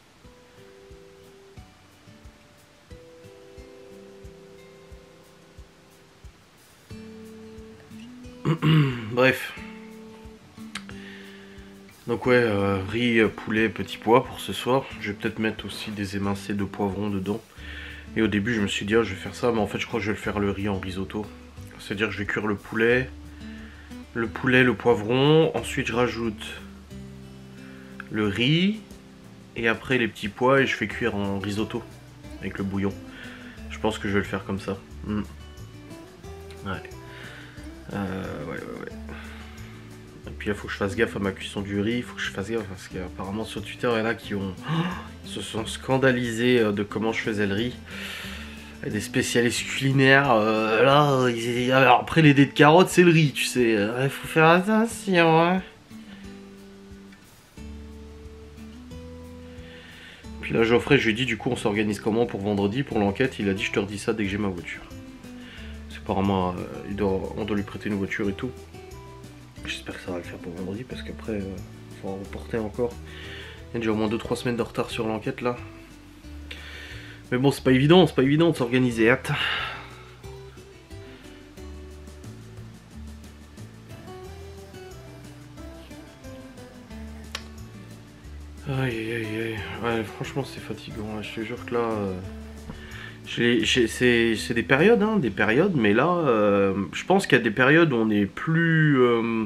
Bref. Donc ouais, euh, riz, poulet, petit pois pour ce soir. Je vais peut-être mettre aussi des émincés de poivrons dedans. Et au début je me suis dit, oh, je vais faire ça, mais en fait je crois que je vais le faire le riz en risotto. C'est-à-dire que je vais cuire le poulet, le poulet, le poivron, ensuite je rajoute le riz, et après les petits pois, et je fais cuire en risotto, avec le bouillon. Je pense que je vais le faire comme ça. Mm. Ouais. Euh, ouais, ouais, ouais. Et puis là, il faut que je fasse gaffe à ma cuisson du riz, il faut que je fasse gaffe, parce qu'apparemment sur Twitter, il y en a qui ont, oh, se sont scandalisés de comment je faisais le riz. Et des spécialistes culinaires, euh, là, ils, alors après les dés de carottes, c'est le riz, tu sais. Il faut faire attention, hein. Puis là, Geoffrey, je lui ai dit, du coup, on s'organise comment pour vendredi, pour l'enquête. Il a dit, je te redis ça dès que j'ai ma voiture. Parce qu'apparemment, euh, il doit, on doit lui prêter une voiture et tout. J'espère que ça va le faire pour vendredi, parce qu'après, il euh, faut en reporter encore. Il y a déjà au moins deux trois semaines de retard sur l'enquête, là. Mais bon, c'est pas évident, c'est pas évident de s'organiser, hâte. Aïe aïe aïe, ouais, franchement c'est fatigant, je te jure que là, euh, c'est des périodes, hein, des périodes, mais là, euh, je pense qu'il y a des périodes où on est plus... Euh...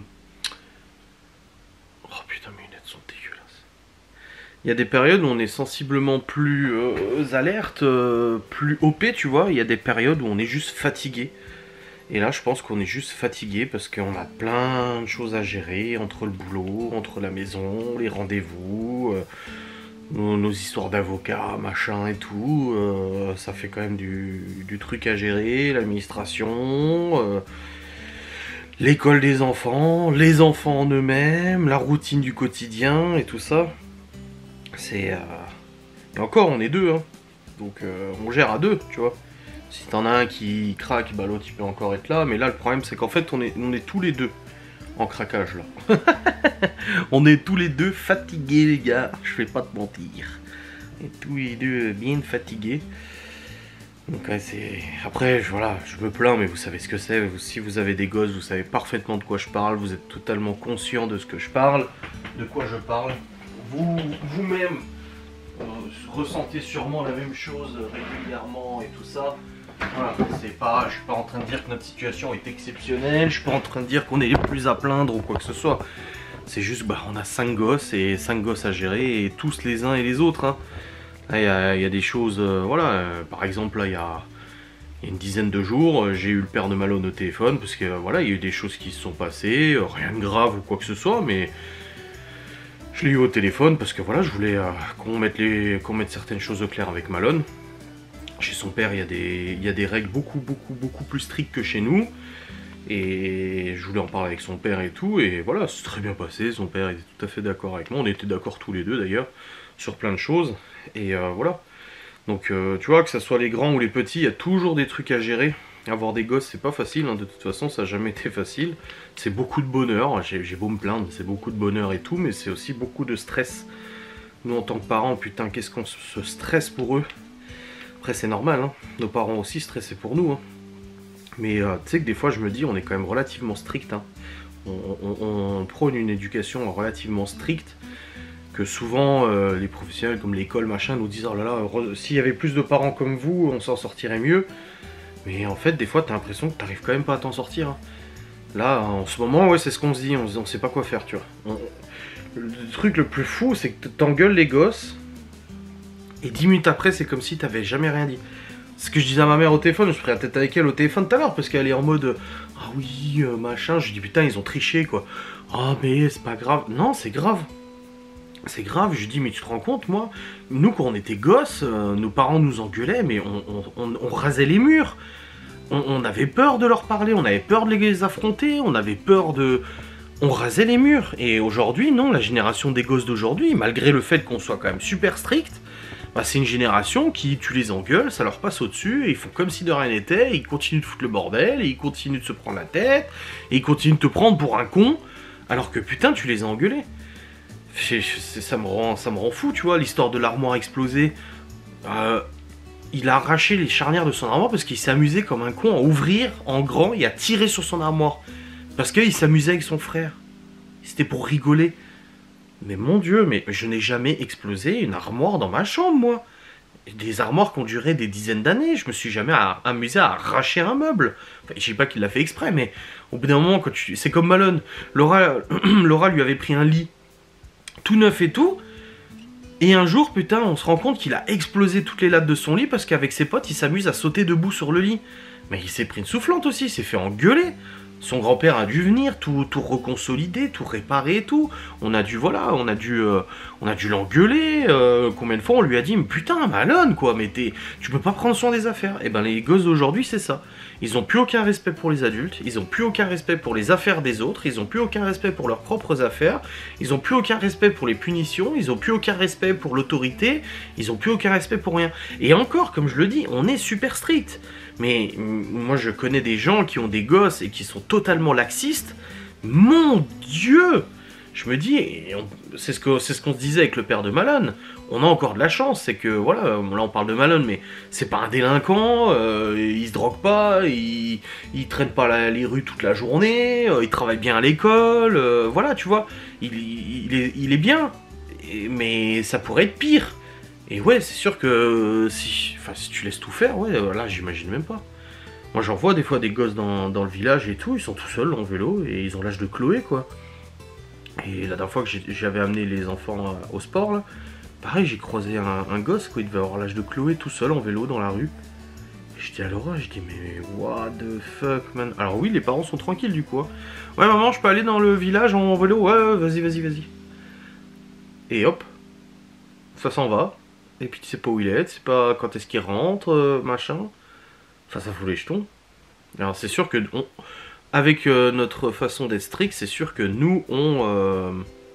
Oh putain, mes lunettes sont dégueulasses. Il y a des périodes où on est sensiblement plus euh, alerte, euh, plus O P, tu vois, il y a des périodes où on est juste fatigué. Et là, je pense qu'on est juste fatigué parce qu'on a plein de choses à gérer entre le boulot, entre la maison, les rendez-vous, euh, nos, nos histoires d'avocats, machin et tout. Euh, ça fait quand même du, du truc à gérer, l'administration, euh, l'école des enfants, les enfants en eux-mêmes, la routine du quotidien et tout ça. C'est... Euh... Et encore, on est deux, hein. Donc euh, on gère à deux, tu vois. Si t'en as un qui craque, bah l'autre il peut encore être là. Mais là le problème c'est qu'en fait on est, on est tous les deux en craquage là. On est tous les deux fatigués les gars, je vais pas te mentir. On est tous les deux bien fatigués. Donc ouais, c'est... Après voilà, je me plains mais vous savez ce que c'est. Si vous avez des gosses, vous savez parfaitement de quoi je parle. Vous êtes totalement conscient de ce que je parle. De quoi je parle. Vous, vous-même euh, ressentez sûrement la même chose régulièrement et tout ça. Voilà, c'est pas, je suis pas en train de dire que notre situation est exceptionnelle, je suis pas en train de dire qu'on est les plus à plaindre ou quoi que ce soit. C'est juste, bah, on a cinq gosses et cinq gosses à gérer et tous les uns et les autres. Hein. Là, il y a, y a des choses, euh, voilà, euh, par exemple, là, il y a, y a une dizaine de jours, euh, j'ai eu le père de Malone au téléphone parce que, euh, voilà, il y a eu des choses qui se sont passées, euh, rien de grave ou quoi que ce soit, mais je l'ai eu au téléphone parce que, voilà, je voulais euh, qu'on mette, les, qu'on mette certaines choses au clair avec Malone. Chez son père, il y, a des, il y a des règles beaucoup, beaucoup, beaucoup plus strictes que chez nous. Et je voulais en parler avec son père et tout. Et voilà, c'est très bien passé. Son père était tout à fait d'accord avec moi. On était d'accord tous les deux d'ailleurs, sur plein de choses. Et euh, voilà. Donc, euh, tu vois, que ce soit les grands ou les petits, il y a toujours des trucs à gérer. Avoir des gosses, c'est pas facile. Hein. De toute façon, ça n'a jamais été facile. C'est beaucoup de bonheur. J'ai beau me plaindre, c'est beaucoup de bonheur et tout. Mais c'est aussi beaucoup de stress. Nous, en tant que parents, putain, qu'est-ce qu'on se stresse pour eux. Après c'est normal, hein. Nos parents aussi stressaient pour nous. Hein. Mais euh, tu sais que des fois je me dis on est quand même relativement strict. Hein. On, on, on prône une éducation relativement stricte. Que souvent euh, les professionnels comme l'école machin nous disent oh là là, s'il y avait plus de parents comme vous on s'en sortirait mieux. Mais en fait des fois t'as l'impression que t'arrives quand même pas à t'en sortir. Hein. Là en ce moment ouais c'est ce qu'on se dit, on, on sait pas quoi faire tu vois. On, le truc le plus fou c'est que t'engueules les gosses. Et dix minutes après, c'est comme si t'avais jamais rien dit. Ce que je disais à ma mère au téléphone, je ferais la tête avec elle au téléphone tout à l'heure, parce qu'elle est en mode ah oui, euh, machin. Je dis putain, ils ont triché quoi. Ah, mais c'est pas grave. Non, c'est grave. c'est grave. Je lui dis, mais tu te rends compte, moi, nous, quand on était gosses, euh, nos parents nous engueulaient, mais on, on, on, on rasait les murs. On, on avait peur de leur parler, on avait peur de les affronter, on avait peur de... On rasait les murs. Et aujourd'hui, non, la génération des gosses d'aujourd'hui, malgré le fait qu'on soit quand même super strict, bah, c'est une génération qui, tu les engueules, ça leur passe au-dessus, et ils font comme si de rien n'était, et ils continuent de foutre le bordel, et ils continuent de se prendre la tête, et ils continuent de te prendre pour un con, alors que putain, tu les as engueulés. Je, je, ça, me rend, ça me rend fou, tu vois, l'histoire de l'armoire explosée. Euh, il a arraché les charnières de son armoire parce qu'il s'est amusé comme un con à ouvrir en grand et à tirer sur son armoire. Parce qu'il s'amusait avec son frère. C'était pour rigoler. Mais mon Dieu, mais je n'ai jamais explosé une armoire dans ma chambre, moi. Des armoires qui ont duré des dizaines d'années. Je me suis jamais amusé à arracher un meuble. Enfin, je sais pas qu'il l'a fait exprès, mais au bout d'un moment, quand tu... c'est comme Malone. Laura... Laura lui avait pris un lit tout neuf et tout. Et un jour, putain, on se rend compte qu'il a explosé toutes les lattes de son lit parce qu'avec ses potes, il s'amuse à sauter debout sur le lit. Mais il s'est pris une soufflante aussi, il s'est fait engueuler. Son grand-père a dû venir, tout, tout reconsolider, tout réparer et tout. On a dû, voilà, on a dû, euh, on a dû l'engueuler. Euh, combien de fois on lui a dit, mais putain, Malone, quoi, mais t'es, tu peux pas prendre soin des affaires. Et ben les gosses d'aujourd'hui, c'est ça. Ils ont plus aucun respect pour les adultes, ils ont plus aucun respect pour les affaires des autres, ils ont plus aucun respect pour leurs propres affaires, ils ont plus aucun respect pour les punitions, ils ont plus aucun respect pour l'autorité, ils ont plus aucun respect pour rien. Et encore, comme je le dis, on est super strict. Mais moi je connais des gens qui ont des gosses et qui sont totalement laxistes. Mon Dieu! Je me dis, c'est ce qu'on c'est ce qu'on se disait avec le père de Malone, on a encore de la chance, c'est que, voilà, là on parle de Malone, mais c'est pas un délinquant, euh, il se drogue pas, il, il traîne pas la, les rues toute la journée, euh, il travaille bien à l'école, euh, voilà, tu vois, il, il, est, il est bien, et, mais ça pourrait être pire. Et ouais, c'est sûr que si, enfin, si tu laisses tout faire, ouais, là j'imagine même pas. Moi j'en vois des fois des gosses dans, dans le village et tout, ils sont tout seuls en vélo et ils ont l'âge de Chloé, quoi. Et la dernière fois que j'avais amené les enfants au sport, là, pareil, j'ai croisé un, un gosse, quoi, il devait avoir l'âge de Chloé tout seul en vélo dans la rue. Et je dis à Laura, je dis mais what the fuck, man. Alors oui, les parents sont tranquilles du coup. Hein. Ouais maman, je peux aller dans le village en vélo? Ouais, vas-y, vas-y, vas-y. Et hop, ça s'en va. Et puis tu sais pas où il est, tu sais pas quand est-ce qu'il rentre, euh, machin. Enfin, ça fout les jetons. Alors c'est sûr que... On... Avec euh, notre façon d'être strict, c'est sûr que nous, on, euh,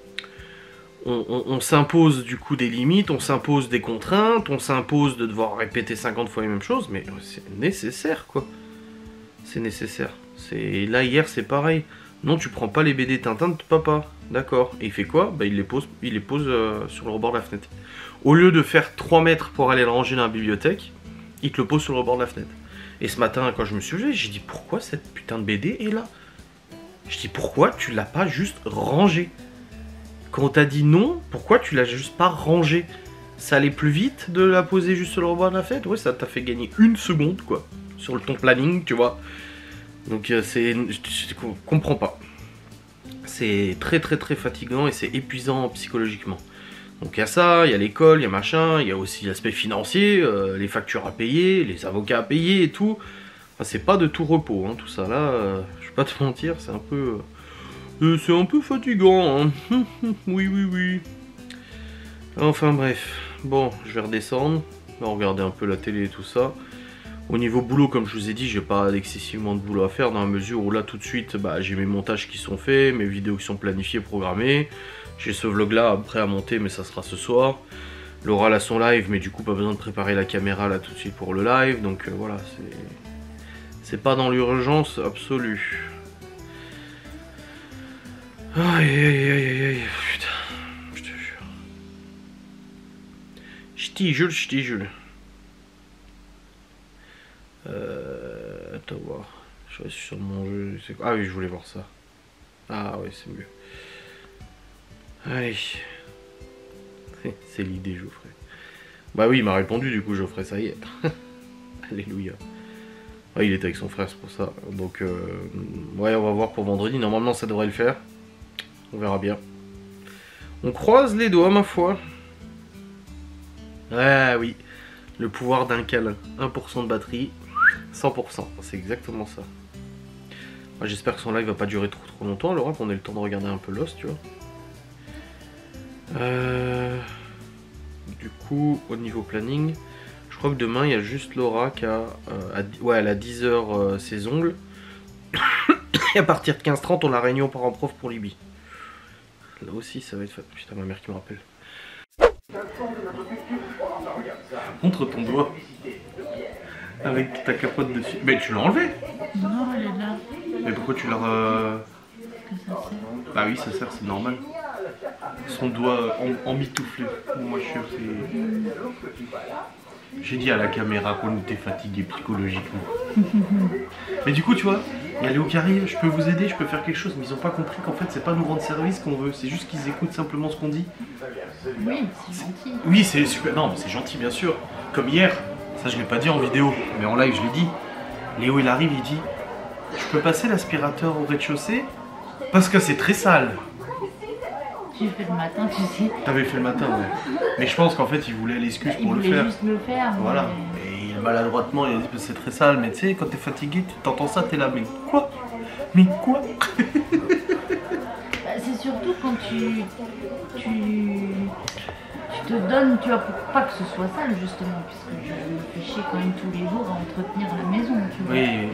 on, on, on s'impose du coup des limites, on s'impose des contraintes, on s'impose de devoir répéter cinquante fois les mêmes choses, mais c'est nécessaire, quoi. C'est nécessaire. Là, hier, c'est pareil. Non, tu prends pas les B D Tintin de papa. D'accord. Et il fait quoi? Bah, il les pose, il les pose euh, sur le rebord de la fenêtre. Au lieu de faire trois mètres pour aller le ranger dans la bibliothèque, il te le pose sur le rebord de la fenêtre. Et ce matin, quand je me suis levé, j'ai dit pourquoi cette putain de B D est là? Je dis pourquoi tu l'as pas juste rangé? Quand on t'a dit non, pourquoi tu l'as juste pas rangé? Ça allait plus vite de la poser juste sur le rebord de la fenêtre? Ouais, ça t'a fait gagner une seconde, quoi, sur ton planning, tu vois. Donc euh, c'est... Je comprends pas. C'est très très très fatigant et c'est épuisant psychologiquement. Donc il y a ça, il y a l'école, il y a machin, il y a aussi l'aspect financier, euh, les factures à payer, les avocats à payer et tout. Enfin, c'est pas de tout repos, hein, tout ça là, euh, je vais pas te mentir, c'est un peu... Euh, c'est un peu fatigant, hein. Oui, oui, oui. Enfin bref, bon, je vais redescendre, on va regarder un peu la télé et tout ça. Au niveau boulot, comme je vous ai dit, j'ai pas excessivement de boulot à faire dans la mesure où là tout de suite, bah, j'ai mes montages qui sont faits, mes vidéos qui sont planifiées, programmées. J'ai ce vlog là prêt à monter, mais ça sera ce soir. Laura a son live, mais du coup pas besoin de préparer la caméra là tout de suite pour le live. Donc euh, voilà, c'est c'est pas dans l'urgence absolue. Aïe aïe aïe aïe aïe, putain, je te jure. Je t'y jure, je t'y jure. Euh, attends voir. Je reste sur mon jeu. Ah oui, je voulais voir ça. Ah oui, c'est mieux. Allez. C'est l'idée, Geoffrey. Bah oui, il m'a répondu, du coup, Geoffrey, ça y est. Alléluia. Ah, il était avec son frère, c'est pour ça. Donc, euh, ouais, on va voir pour vendredi. Normalement, ça devrait le faire. On verra bien. On croise les doigts, ma foi. Ah oui. Le pouvoir d'un câlin. un pour cent de batterie. cent pour cent. C'est exactement ça. J'espère que son live va pas durer trop trop longtemps, Laura, qu'on ait le temps de regarder un peu Lost, tu vois. Euh, du coup, au niveau planning, je crois que demain il y a juste Laura qui a, euh, à, ouais, elle a dix heures euh, ses ongles. Et à partir de quinze heures trente, on a réunion parents-prof pour Libye. Là aussi, ça va être fait. Putain, ma mère qui me rappelle. Montre ton doigt. Avec ta capote dessus. Mais tu l'as enlevé? Non, elle est là. Mais pourquoi tu l'as... Euh... Que ça sert. Bah oui, ça sert, c'est normal. Son doigt en, en mitouflé. Moi, je suis assez... J'ai dit à la caméra qu'on était fatigué psychologiquement. Mais du coup, tu vois, il y a Léo qui arrive, je peux vous aider, je peux faire quelque chose, mais ils ont pas compris qu'en fait, c'est pas nous rendre service qu'on veut, c'est juste qu'ils écoutent simplement ce qu'on dit. Oui, c'est gentil. Oui, c'est super. Non, mais c'est gentil, bien sûr. Comme hier, ça je l'ai pas dit en vidéo, mais en live, je l'ai dit. Léo, il arrive, il dit, je peux passer l'aspirateur au rez-de-chaussée parce que c'est très sale. J'ai fait le matin, tu sais. T'avais fait le matin, ouais. Mais je pense qu'en fait, il voulait l'excuse Il pour le voulait faire. juste le faire. Voilà. Mais... Et il maladroitement, il a dit que c'est très sale, mais tu sais, quand t'es fatigué, tu t'entends ça, t'es là, mais quoi? Mais quoi? Bah, c'est surtout quand tu, tu, tu te donnes, tu vois, pour pas que ce soit sale, justement, puisque je me fais chier quand même tous les jours à entretenir la maison, tu vois. Oui.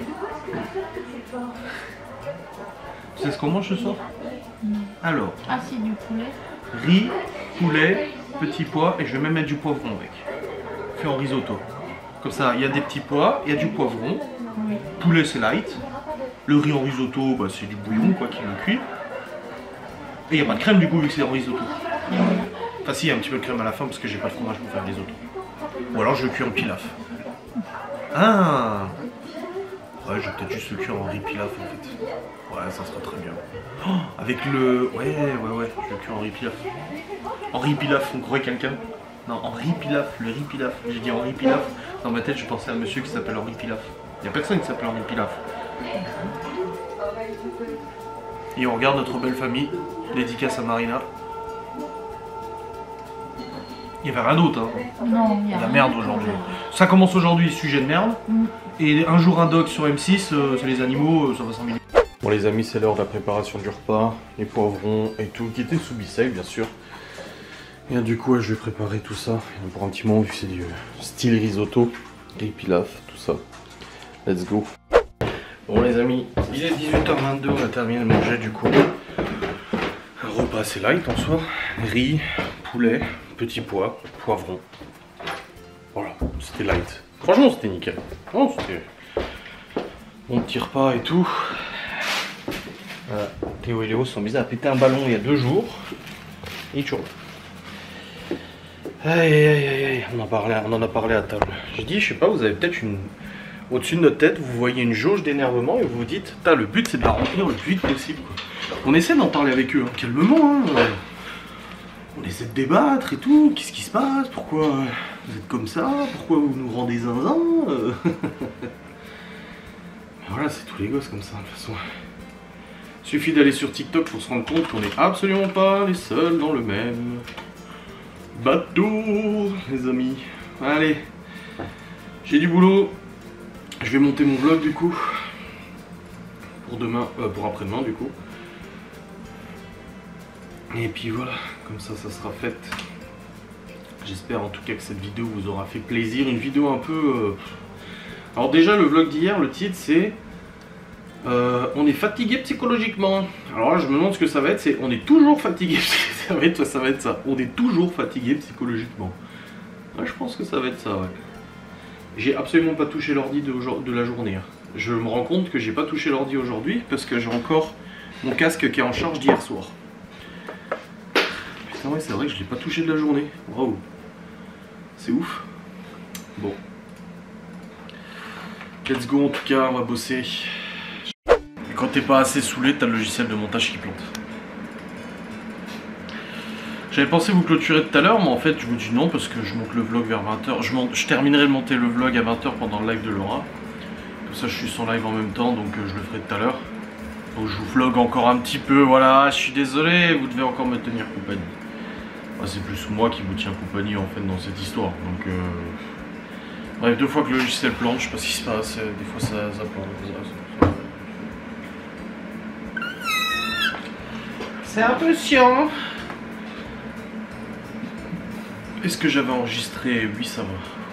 Tu sais ce qu'on mange ce soir? Non. Alors, Ah si, du poulet. riz, poulet, petits pois, et je vais même mettre du poivron avec. Fait en risotto. Comme ça, il y a des petits pois, il y a du poivron. Oui. Poulet, c'est light. Le riz en risotto, bah, c'est du bouillon, quoi, qui me cuit. Et il n'y a pas de crème, du coup, vu que c'est en risotto. Enfin, si, il y a un petit peu de crème à la fin, parce que j'ai pas de fromage pour faire le risotto. Ou alors, je le cuis en pilaf. Ah! Ouais, je vais peut-être juste le cuire en riz pilaf, en fait. Ouais, ça sera très bien. Oh, avec le... Ouais, ouais, ouais, je le cuis en riz pilaf. En riz pilaf, on croirait quelqu'un? Non, en riz pilaf, le riz pilaf. J'ai dit en riz pilaf. Dans ma tête, je pensais à un monsieur qui s'appelle Henri Pilaf. Il n'y a personne qui s'appelle Henri Pilaf. Et on regarde notre belle famille. Dédicace à Marina. Il n'y avait rien d'autre, hein. Non, il y a La rien merde du tout aujourd'hui. Ça commence aujourd'hui, sujet de merde. Mm. Et un jour un doc sur M six, euh, c'est les animaux, euh, ça va cinq minutes. Bon les amis, c'est l'heure de la préparation du repas, les poivrons et tout, qui était sous bissel bien sûr. Et du coup, ouais, je vais préparer tout ça pour un petit moment, vu que c'est du style risotto, riz pilaf, tout ça. Let's go. Bon les amis, il est dix-huit heures vingt-deux, on a terminé de manger du coup. Un repas assez light en soi. Riz, poulet, petits pois, poivron. Voilà, c'était light. Franchement, c'était nickel. Oh, c'était mon petit repas et tout. Voilà. Théo et Léo sont mis à péter un ballon il y a deux jours. Et toujours là. Aïe aïe aïe aïe, on en, parlait, on en a parlé à table. J'ai dit, je sais pas, vous avez peut-être une... Au-dessus de notre tête, vous voyez une jauge d'énervement et vous vous dites, le but c'est de la remplir le plus vite possible. Quoi. On essaie d'en parler avec eux, hein, calmement. Hein. On essaie de débattre et tout. Qu'est-ce qui se passe? Pourquoi vous êtes comme ça? Pourquoi vous nous rendez zinzin? Voilà, c'est tous les gosses comme ça de toute façon. Suffit d'aller sur TikTok pour se rendre compte qu'on n'est absolument pas les seuls dans le même bateau, les amis. Allez, j'ai du boulot. Je vais monter mon vlog du coup. Pour demain, euh, pour après-demain du coup. Et puis voilà, comme ça, ça sera fait. J'espère en tout cas que cette vidéo vous aura fait plaisir. Une vidéo un peu... Euh... Alors déjà, le vlog d'hier, le titre c'est... Euh, on est fatigué psychologiquement. Alors là, je me demande ce que ça va être. C'est on est toujours fatigué. ça, va être, ça va être ça. On est toujours fatigué psychologiquement. Ouais, je pense que ça va être ça, ouais. J'ai absolument pas touché l'ordi de, de la journée. Hein. Je me rends compte que j'ai pas touché l'ordi aujourd'hui parce que j'ai encore mon casque qui est en charge d'hier soir. Putain, ouais, c'est vrai que je l'ai pas touché de la journée. Waouh. C'est ouf. Bon. Let's go, en tout cas, on va bosser. Et quand t'es pas assez saoulé, t'as le logiciel de montage qui plante. J'avais pensé vous clôturer tout à l'heure, mais en fait je vous dis non parce que je monte le vlog vers vingt heures. Je, monte, je terminerai de monter le vlog à vingt heures pendant le live de Laura. Comme ça je suis son live en même temps, donc euh, je le ferai tout à l'heure. Donc je vous vlog encore un petit peu, voilà, je suis désolé, vous devez encore me tenir compagnie. Enfin, c'est plus moi qui vous tiens compagnie en fait dans cette histoire. Donc euh... bref, deux fois que le logiciel plante, je sais pas ce qui se passe, des fois ça, ça plante. C'est un peu chiant. Est-ce que j'avais enregistré? Oui, ça va.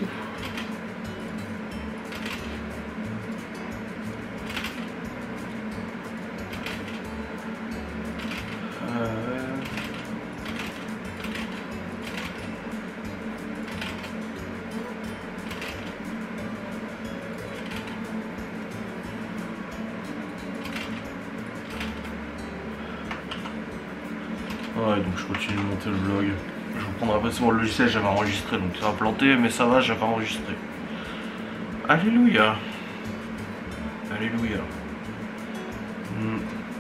Ouais, donc je continue de monter le vlog. Je reprendrai après sur le logiciel, j'avais enregistré, donc ça va planter, mais ça va, j'avais enregistré. Alléluia. Alléluia. Hmm.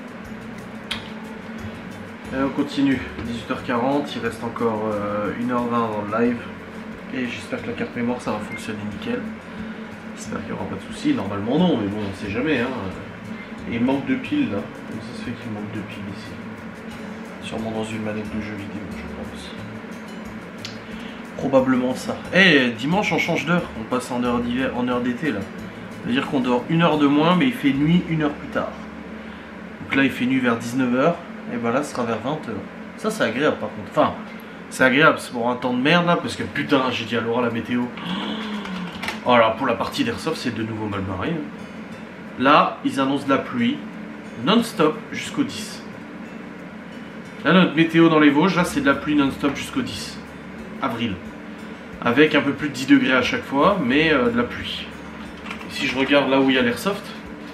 Et on continue, dix-huit heures quarante, il reste encore euh, une heure vingt dans le live. Et j'espère que la carte mémoire ça va fonctionner nickel. J'espère qu'il n'y aura pas de soucis, normalement non, mais bon, on sait jamais. Hein. Et il manque de piles là, comment ça se fait qu'il manque de piles ici? Sûrement dans une manette de jeu vidéo, je pense. Probablement ça. Eh, hey, dimanche on change d'heure, on passe en heure d'hiver, en heure d'été là. C'est-à-dire qu'on dort une heure de moins, mais il fait nuit une heure plus tard. Donc là il fait nuit vers dix-neuf heures, et ben là ce sera vers vingt heures. Ça c'est agréable par contre. Enfin, c'est agréable, c'est pour un temps de merde là, parce que putain, j'ai dit à Laura la météo. Oh, alors pour la partie d'Airsoft, c'est de nouveau mal barré. Là, ils annoncent de la pluie non-stop jusqu'au dix. Là, notre météo dans les Vosges, là, c'est de la pluie non-stop jusqu'au dix avril. Avec un peu plus de dix degrés à chaque fois, mais euh, de la pluie. Et si je regarde là où il y a l'Airsoft,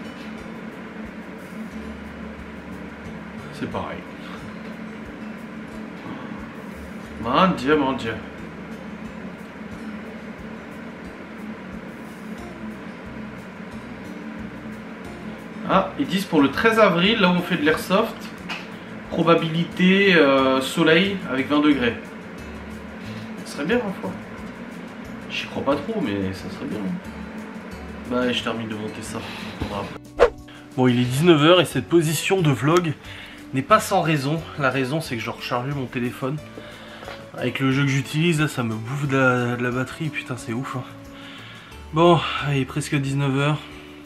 c'est pareil. Mon Dieu, mon Dieu. Ah, ils disent pour le treize avril, là où on fait de l'Airsoft, probabilité euh, soleil avec vingt degrés. Ça serait bien parfois. J'y crois pas trop, mais ça serait bien. Bah, je termine de monter ça. Bon, il est dix-neuf heures et cette position de vlog n'est pas sans raison. La raison, c'est que je rechargeais mon téléphone. Avec le jeu que j'utilise, ça me bouffe de la, de la batterie. Putain, c'est ouf. Hein. Bon, il est presque dix-neuf heures.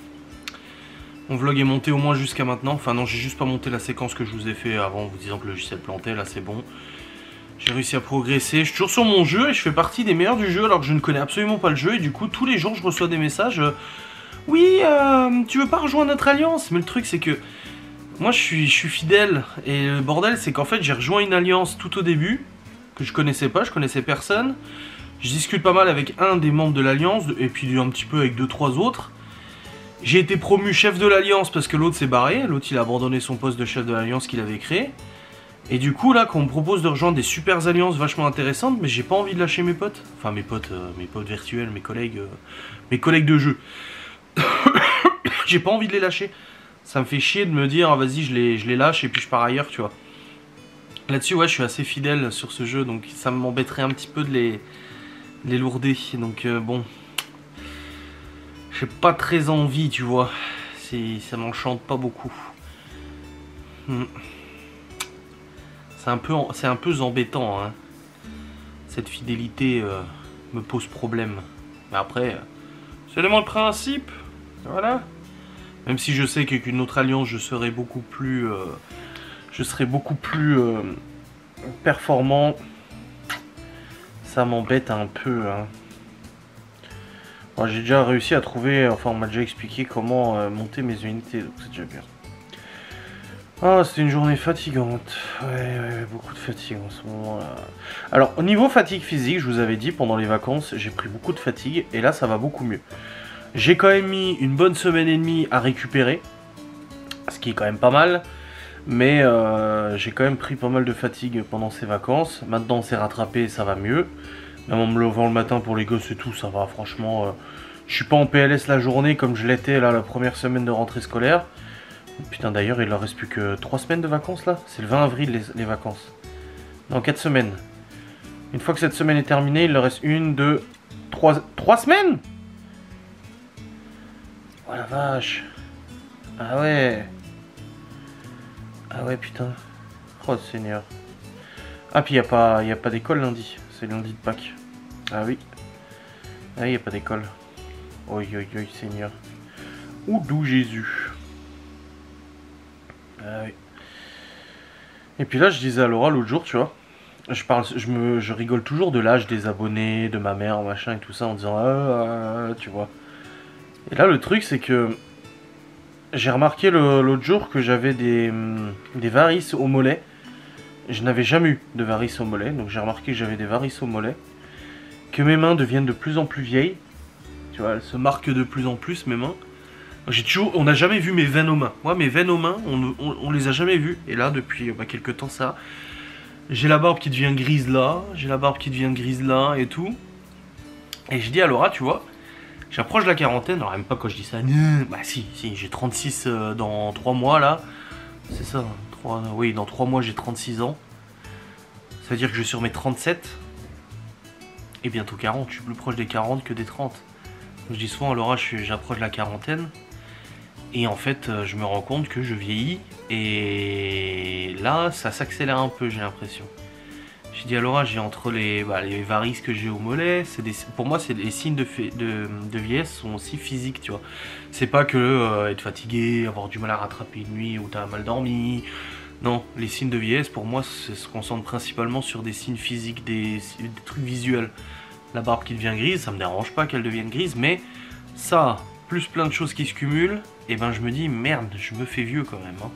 Mon vlog est monté au moins jusqu'à maintenant. Enfin non, j'ai juste pas monté la séquence que je vous ai fait avant, vous disant que le logiciel plantait. Là, c'est bon. J'ai réussi à progresser. Je suis toujours sur mon jeu et je fais partie des meilleurs du jeu alors que je ne connais absolument pas le jeu. Et du coup, tous les jours, je reçois des messages. Euh, oui, euh, tu veux pas rejoindre notre alliance? Mais le truc, c'est que moi, je suis, je suis fidèle. Et le bordel, c'est qu'en fait, j'ai rejoint une alliance tout au début que je connaissais pas. Je connaissais personne. Je discute pas mal avec un des membres de l'alliance et puis un petit peu avec deux, trois autres. J'ai été promu chef de l'alliance parce que l'autre s'est barré. L'autre, il a abandonné son poste de chef de l'alliance qu'il avait créé. Et du coup, là, quand on me propose de rejoindre des super alliances vachement intéressantes, mais j'ai pas envie de lâcher mes potes. Enfin, mes potes, euh, mes potes virtuels, mes collègues, euh, mes collègues de jeu. J'ai pas envie de les lâcher. Ça me fait chier de me dire, ah, vas-y, je les, je les lâche et puis je pars ailleurs, tu vois. Là-dessus, ouais, je suis assez fidèle sur ce jeu, donc ça m'embêterait un petit peu de les, de les lourder. Donc, euh, bon... J'ai pas très envie, tu vois. Ça m'enchante pas beaucoup. Hmm. C'est un peu, c'est un peu embêtant, hein. Cette fidélité euh, me pose problème. Mais après, c'est vraiment le principe. Voilà. Même si je sais qu'avec une autre alliance, je serais beaucoup plus, euh, je serais beaucoup plus euh, performant. Ça m'embête un peu, hein. Bon, j'ai déjà réussi à trouver, enfin on m'a déjà expliqué comment euh, monter mes unités, donc c'est déjà bien. Ah, c'était une journée fatigante. Ouais, ouais, beaucoup de fatigue en ce moment là. Alors, au niveau fatigue physique, je vous avais dit, pendant les vacances, j'ai pris beaucoup de fatigue, et là ça va beaucoup mieux. J'ai quand même mis une bonne semaine et demie à récupérer, ce qui est quand même pas mal, mais euh, j'ai quand même pris pas mal de fatigue pendant ces vacances. Maintenant on s'est rattrapé, ça va mieux. Même en me levant le matin pour les gosses et tout, ça va franchement. Euh, je suis pas en P L S la journée comme je l'étais là la première semaine de rentrée scolaire. Putain, d'ailleurs il leur reste plus que trois semaines de vacances là. C'est le vingt avril les, les vacances. Non, quatre semaines. Une fois que cette semaine est terminée, il leur reste une, deux, trois... Trois semaines? Oh la vache. Ah ouais. Ah ouais putain. Oh Seigneur. Ah puis il n'y a pas, y a pas d'école lundi. C'est lundi de Pâques. Ah oui. Ah, il n'y a pas d'école. Oi, oi, oi, Seigneur. Où d'où Jésus. Ah oui. Et puis là, je disais à Laura l'autre jour, tu vois. je parle, je me, je rigole toujours de l'âge des abonnés, de ma mère, machin et tout ça, en disant ah, ah, ah, tu vois. Et là, le truc, c'est que j'ai remarqué l'autre jour que j'avais des, des varices au mollet. Je n'avais jamais eu de varices au mollet, donc j'ai remarqué que j'avais des varices au mollet. Que mes mains deviennent de plus en plus vieilles. Tu vois, elles se marquent de plus en plus, mes mains. J'ai toujours, on n'a jamais vu mes veines aux mains. Moi, mes veines aux mains, on, on, on les a jamais vues. Et là, depuis bah, quelques temps, ça, j'ai la barbe qui devient grise là, j'ai la barbe qui devient grise là et tout. Et je dis à Laura, tu vois, j'approche de la quarantaine. Alors, même pas quand je dis ça. Bah si, si, j'ai trente-six euh, dans trois mois là. C'est ça, trois, oui, dans trois mois j'ai trente-six ans. Ça veut dire que je suis sur mes trente-sept. Et bientôt quarante, je suis plus proche des quarante que des trente. Donc, je dis souvent à Laura, j'approche de la quarantaine. Et en fait, je me rends compte que je vieillis. Et là, ça s'accélère un peu, j'ai l'impression. Je dis à Laura, j'ai entre les, bah, les varices que j'ai au mollet. Des, pour moi, c'est les signes de, de, de vieillesse sont aussi physiques, tu vois. C'est pas que euh, être fatigué, avoir du mal à rattraper une nuit où t'as mal dormi. Non, les signes de vieillesse, pour moi, se concentrent principalement sur des signes physiques, des, des trucs visuels. La barbe qui devient grise, ça me dérange pas qu'elle devienne grise, mais ça, plus plein de choses qui se cumulent, et ben je me dis, merde, je me fais vieux quand même. Hein.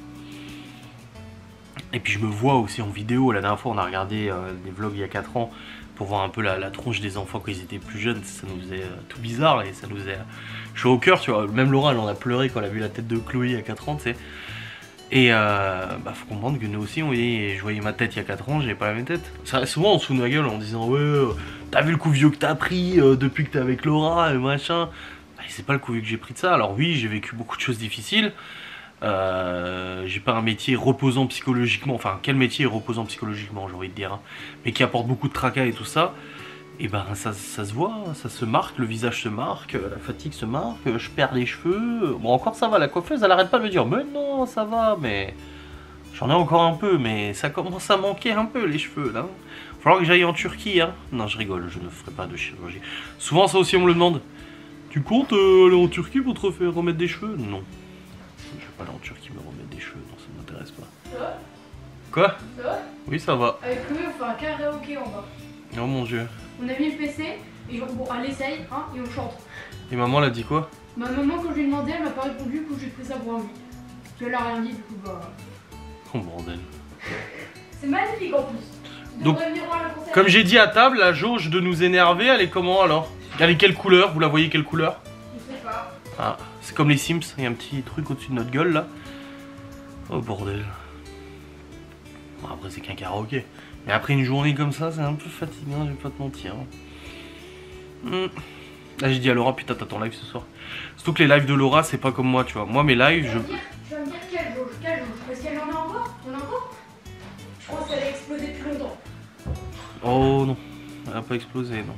Et puis je me vois aussi en vidéo, la dernière fois on a regardé euh, des vlogs il y a quatre ans, pour voir un peu la, la tronche des enfants quand ils étaient plus jeunes, ça nous faisait euh, tout bizarre, et ça nous faisait chaud au cœur, tu vois. Même Laura, elle en a pleuré quand elle a vu la tête de Chloé à quatre ans, tu sais. Et euh, bah faut comprendre que nous aussi, on voyait, je voyais ma tête il y a quatre ans, j'avais pas la même tête. Ça, souvent on se fout de ma gueule en disant ouais, euh, t'as vu le coup vieux que t'as pris euh, depuis que t'es avec Laura et machin. Bah, c'est pas le coup vieux que j'ai pris de ça. Alors oui, j'ai vécu beaucoup de choses difficiles. Euh, j'ai pas un métier reposant psychologiquement. Enfin, quel métier est reposant psychologiquement, j'ai envie de dire. Hein, mais qui apporte beaucoup de tracas et tout ça. Et ben ça, ça se voit, ça se marque, le visage se marque, la fatigue se marque, je perds les cheveux. Bon, encore ça va, la coiffeuse elle arrête pas de me dire mais non, ça va, mais j'en ai encore un peu, mais ça commence à manquer un peu les cheveux là. Il va falloir que j'aille en Turquie, hein. Non, je rigole, je ne ferai pas de chirurgie. Souvent ça aussi on me le demande. Tu comptes euh, aller en Turquie pour te refaire remettre des cheveux? Non. Je vais pas aller en Turquie me remettre des cheveux, non, ça m'intéresse pas. Ça va? Quoi? Ça va? Oui, ça va. Avec Chloé, on fait un karaoké en bas. Oh mon dieu. On a mis le P C, et genre, bon, elle essaye, hein, et on chante. Et maman elle a dit quoi? Ma maman, quand je lui ai demandé, elle m'a pas répondu, du coup j'ai pris ça pour un oui. Parce qu'elle a rien dit, du coup, bah. Oh bordel. C'est magnifique en plus. Tu Donc, devrais venir voir le concert. Comme j'ai dit à table, la jauge de nous énerver, elle est comment alors? Elle est quelle couleur? Vous la voyez quelle couleur? Je sais pas. Ah, c'est comme les Sims, il y a un petit truc au-dessus de notre gueule là. Oh bordel. Bon, après c'est qu'un karaoké. Mais après une journée comme ça, c'est un peu fatigant, je vais pas te mentir. Hmm. Là j'ai dit à Laura, putain t'as ton live ce soir. Surtout que les lives de Laura, c'est pas comme moi, tu vois. Moi mes lives, Tu je... vas me dire, tu vas me dire quelle jauge, quelle jauge? Parce qu'elle en a encore? On a encore? Je pense qu'elle a explosé depuis longtemps. Oh non, elle a pas explosé, non.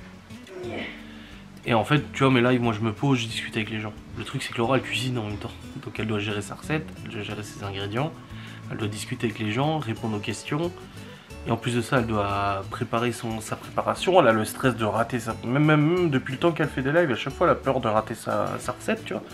Et en fait, tu vois, mes lives, moi je me pose, je discute avec les gens. Le truc c'est que Laura elle cuisine en même temps. Donc elle doit gérer sa recette, elle doit gérer ses ingrédients, elle doit discuter avec les gens, répondre aux questions. Et en plus de ça, elle doit préparer son, sa préparation, elle a le stress de rater sa... Même, même, même depuis le temps qu'elle fait des lives, à chaque fois elle a peur de rater sa, sa recette, tu vois.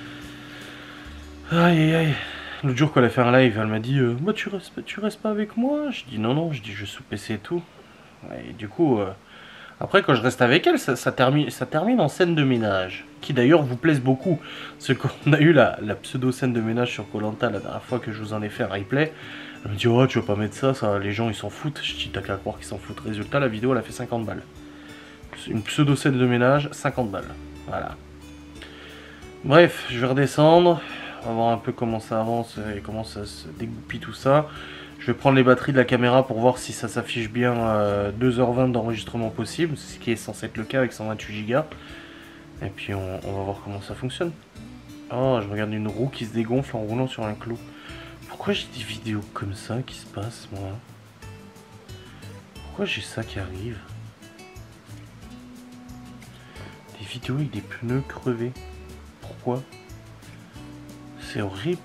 Aïe aïe aïe. L'autre jour quand elle a fait un live, elle m'a dit euh, bah, tu, restes, tu restes pas avec moi? Je dis non non, je dis je suis sous P C et tout. Et du coup, euh, après quand je reste avec elle, ça, ça, termine, ça termine en scène de ménage. Qui d'ailleurs vous plaise beaucoup. Parce qu'on a eu la, la pseudo scène de ménage sur Koh Lanta la dernière fois que je vous en ai fait un replay. Elle me dit oh tu vas pas mettre ça, ça les gens ils s'en foutent. Je dis t'as qu'à croire qu'ils s'en foutent. Résultat la vidéo elle a fait cinquante balles. Une pseudo scène de ménage, cinquante balles. Voilà. Bref, je vais redescendre. On va voir un peu comment ça avance et comment ça se dégoupille tout ça. Je vais prendre les batteries de la caméra pour voir si ça s'affiche bien euh, deux heures vingt d'enregistrement possible. Ce qui est censé être le cas avec cent vingt-huit gigas. Et puis on, on va voir comment ça fonctionne. Oh, je regarde une roue qui se dégonfle en roulant sur un clou. Pourquoi j'ai des vidéos comme ça qui se passent, moi? Pourquoi j'ai ça qui arrive? Des vidéos avec des pneus crevés. Pourquoi? C'est horrible.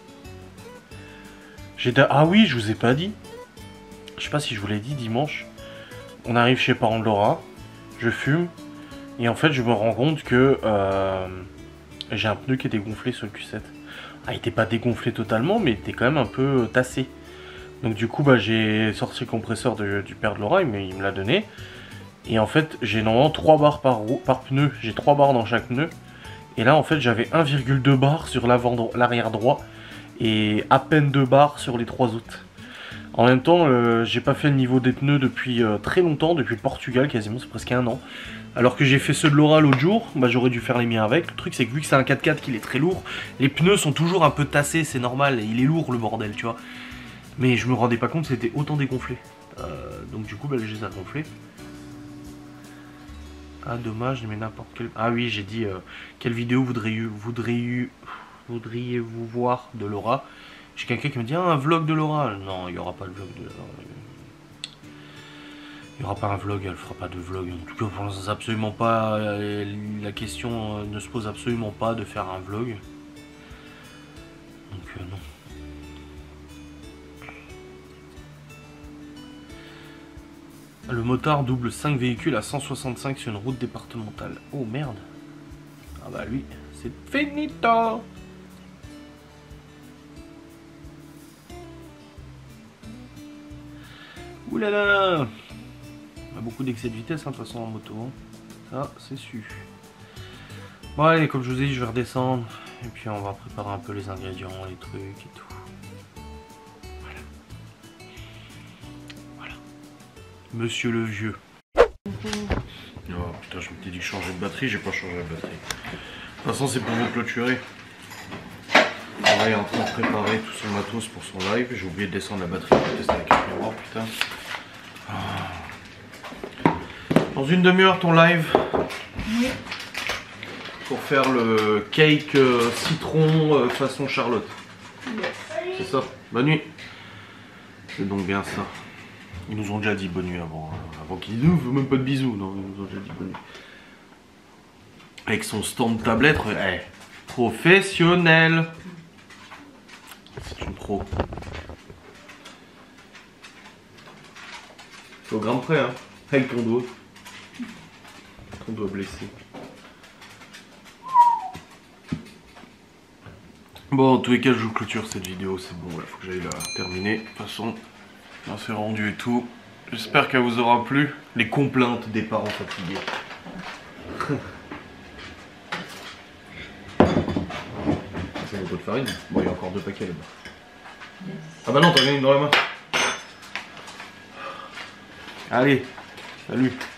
J'ai ah oui, je vous ai pas dit. Je sais pas si je vous l'ai dit dimanche. On arrive chez parents de Laura. Je fume. Et en fait, je me rends compte que euh, j'ai un pneu qui est dégonflé sur le Q sept. Ah, il était pas dégonflé totalement, mais il était quand même un peu tassé. Donc du coup bah, j'ai sorti le compresseur de, du père de Laura, mais il me l'a donné. Et en fait j'ai normalement trois barres par, roue, par pneu, j'ai trois barres dans chaque pneu. Et là en fait j'avais un virgule deux barres sur l'arrière droit et à peine deux barres sur les trois autres. En même temps euh, j'ai pas fait le niveau des pneus depuis euh, très longtemps, depuis le Portugal quasiment, c'est presque un an. Alors que j'ai fait ceux de Laura l'autre jour, bah, j'aurais dû faire les miens avec. Le truc c'est que vu que c'est un quatre quatre qu'il est très lourd, les pneus sont toujours un peu tassés, c'est normal, il est lourd le bordel tu vois. Mais je me rendais pas compte que c'était autant dégonflé. Euh, donc du coup bah, je les ai gonflés. Ah dommage, mais n'importe quel... Ah oui j'ai dit euh, quelle vidéo voudriez-vous voudriez, voudriez-vous voir de Laura. J'ai quelqu'un qui me dit ah, un vlog de Laura. Non il n'y aura pas de vlog de Laura. Il n'y aura pas un vlog, elle fera pas de vlog. En tout cas pour l'instant absolument pas. La question ne se pose absolument pas de faire un vlog. Donc euh, non. Le motard double cinq véhicules à cent soixante-cinq sur une route départementale. Oh merde. Ah bah lui, c'est finito. Ouh là là. On a beaucoup d'excès de vitesse hein, de toute façon en moto. Hein. Ça, c'est su. Bon allez, comme je vous ai dit, je vais redescendre. Et puis on va préparer un peu les ingrédients, les trucs et tout. Monsieur le vieux. Oh putain, je m'étais dit que je changeais de batterie, j'ai pas changé la batterie. De toute façon, c'est pour vous clôturer. Là, il est en train de préparer tout son matos pour son live. J'ai oublié de descendre la batterie pour tester avec un miroir, putain. Dans une demi-heure, ton live. Oui. Pour faire le cake euh, citron euh, façon Charlotte. Yes. C'est ça. Bonne nuit. C'est donc bien ça. Ils nous ont déjà dit bonne nuit avant, hein. Avant qu'ils nous fassent même pas de bisous, non, ils nous ont déjà dit bonne nuit. Avec son stand tablette, hey, professionnel. C'est une pro. C'est au gramme près, hein, avec ton doigt. Ton doigt blessé. Bon, en tous les cas, je vous clôture cette vidéo, c'est bon, il faut que j'aille la terminer. De toute façon, c'est rendu et tout. J'espère qu'elle vous aura plu. Les complaintes des parents fatigués. C'est un pot de farine. Bon, il y a encore deux paquets là-bas. Ah bah non, t'en as une dans la main. Allez, salut.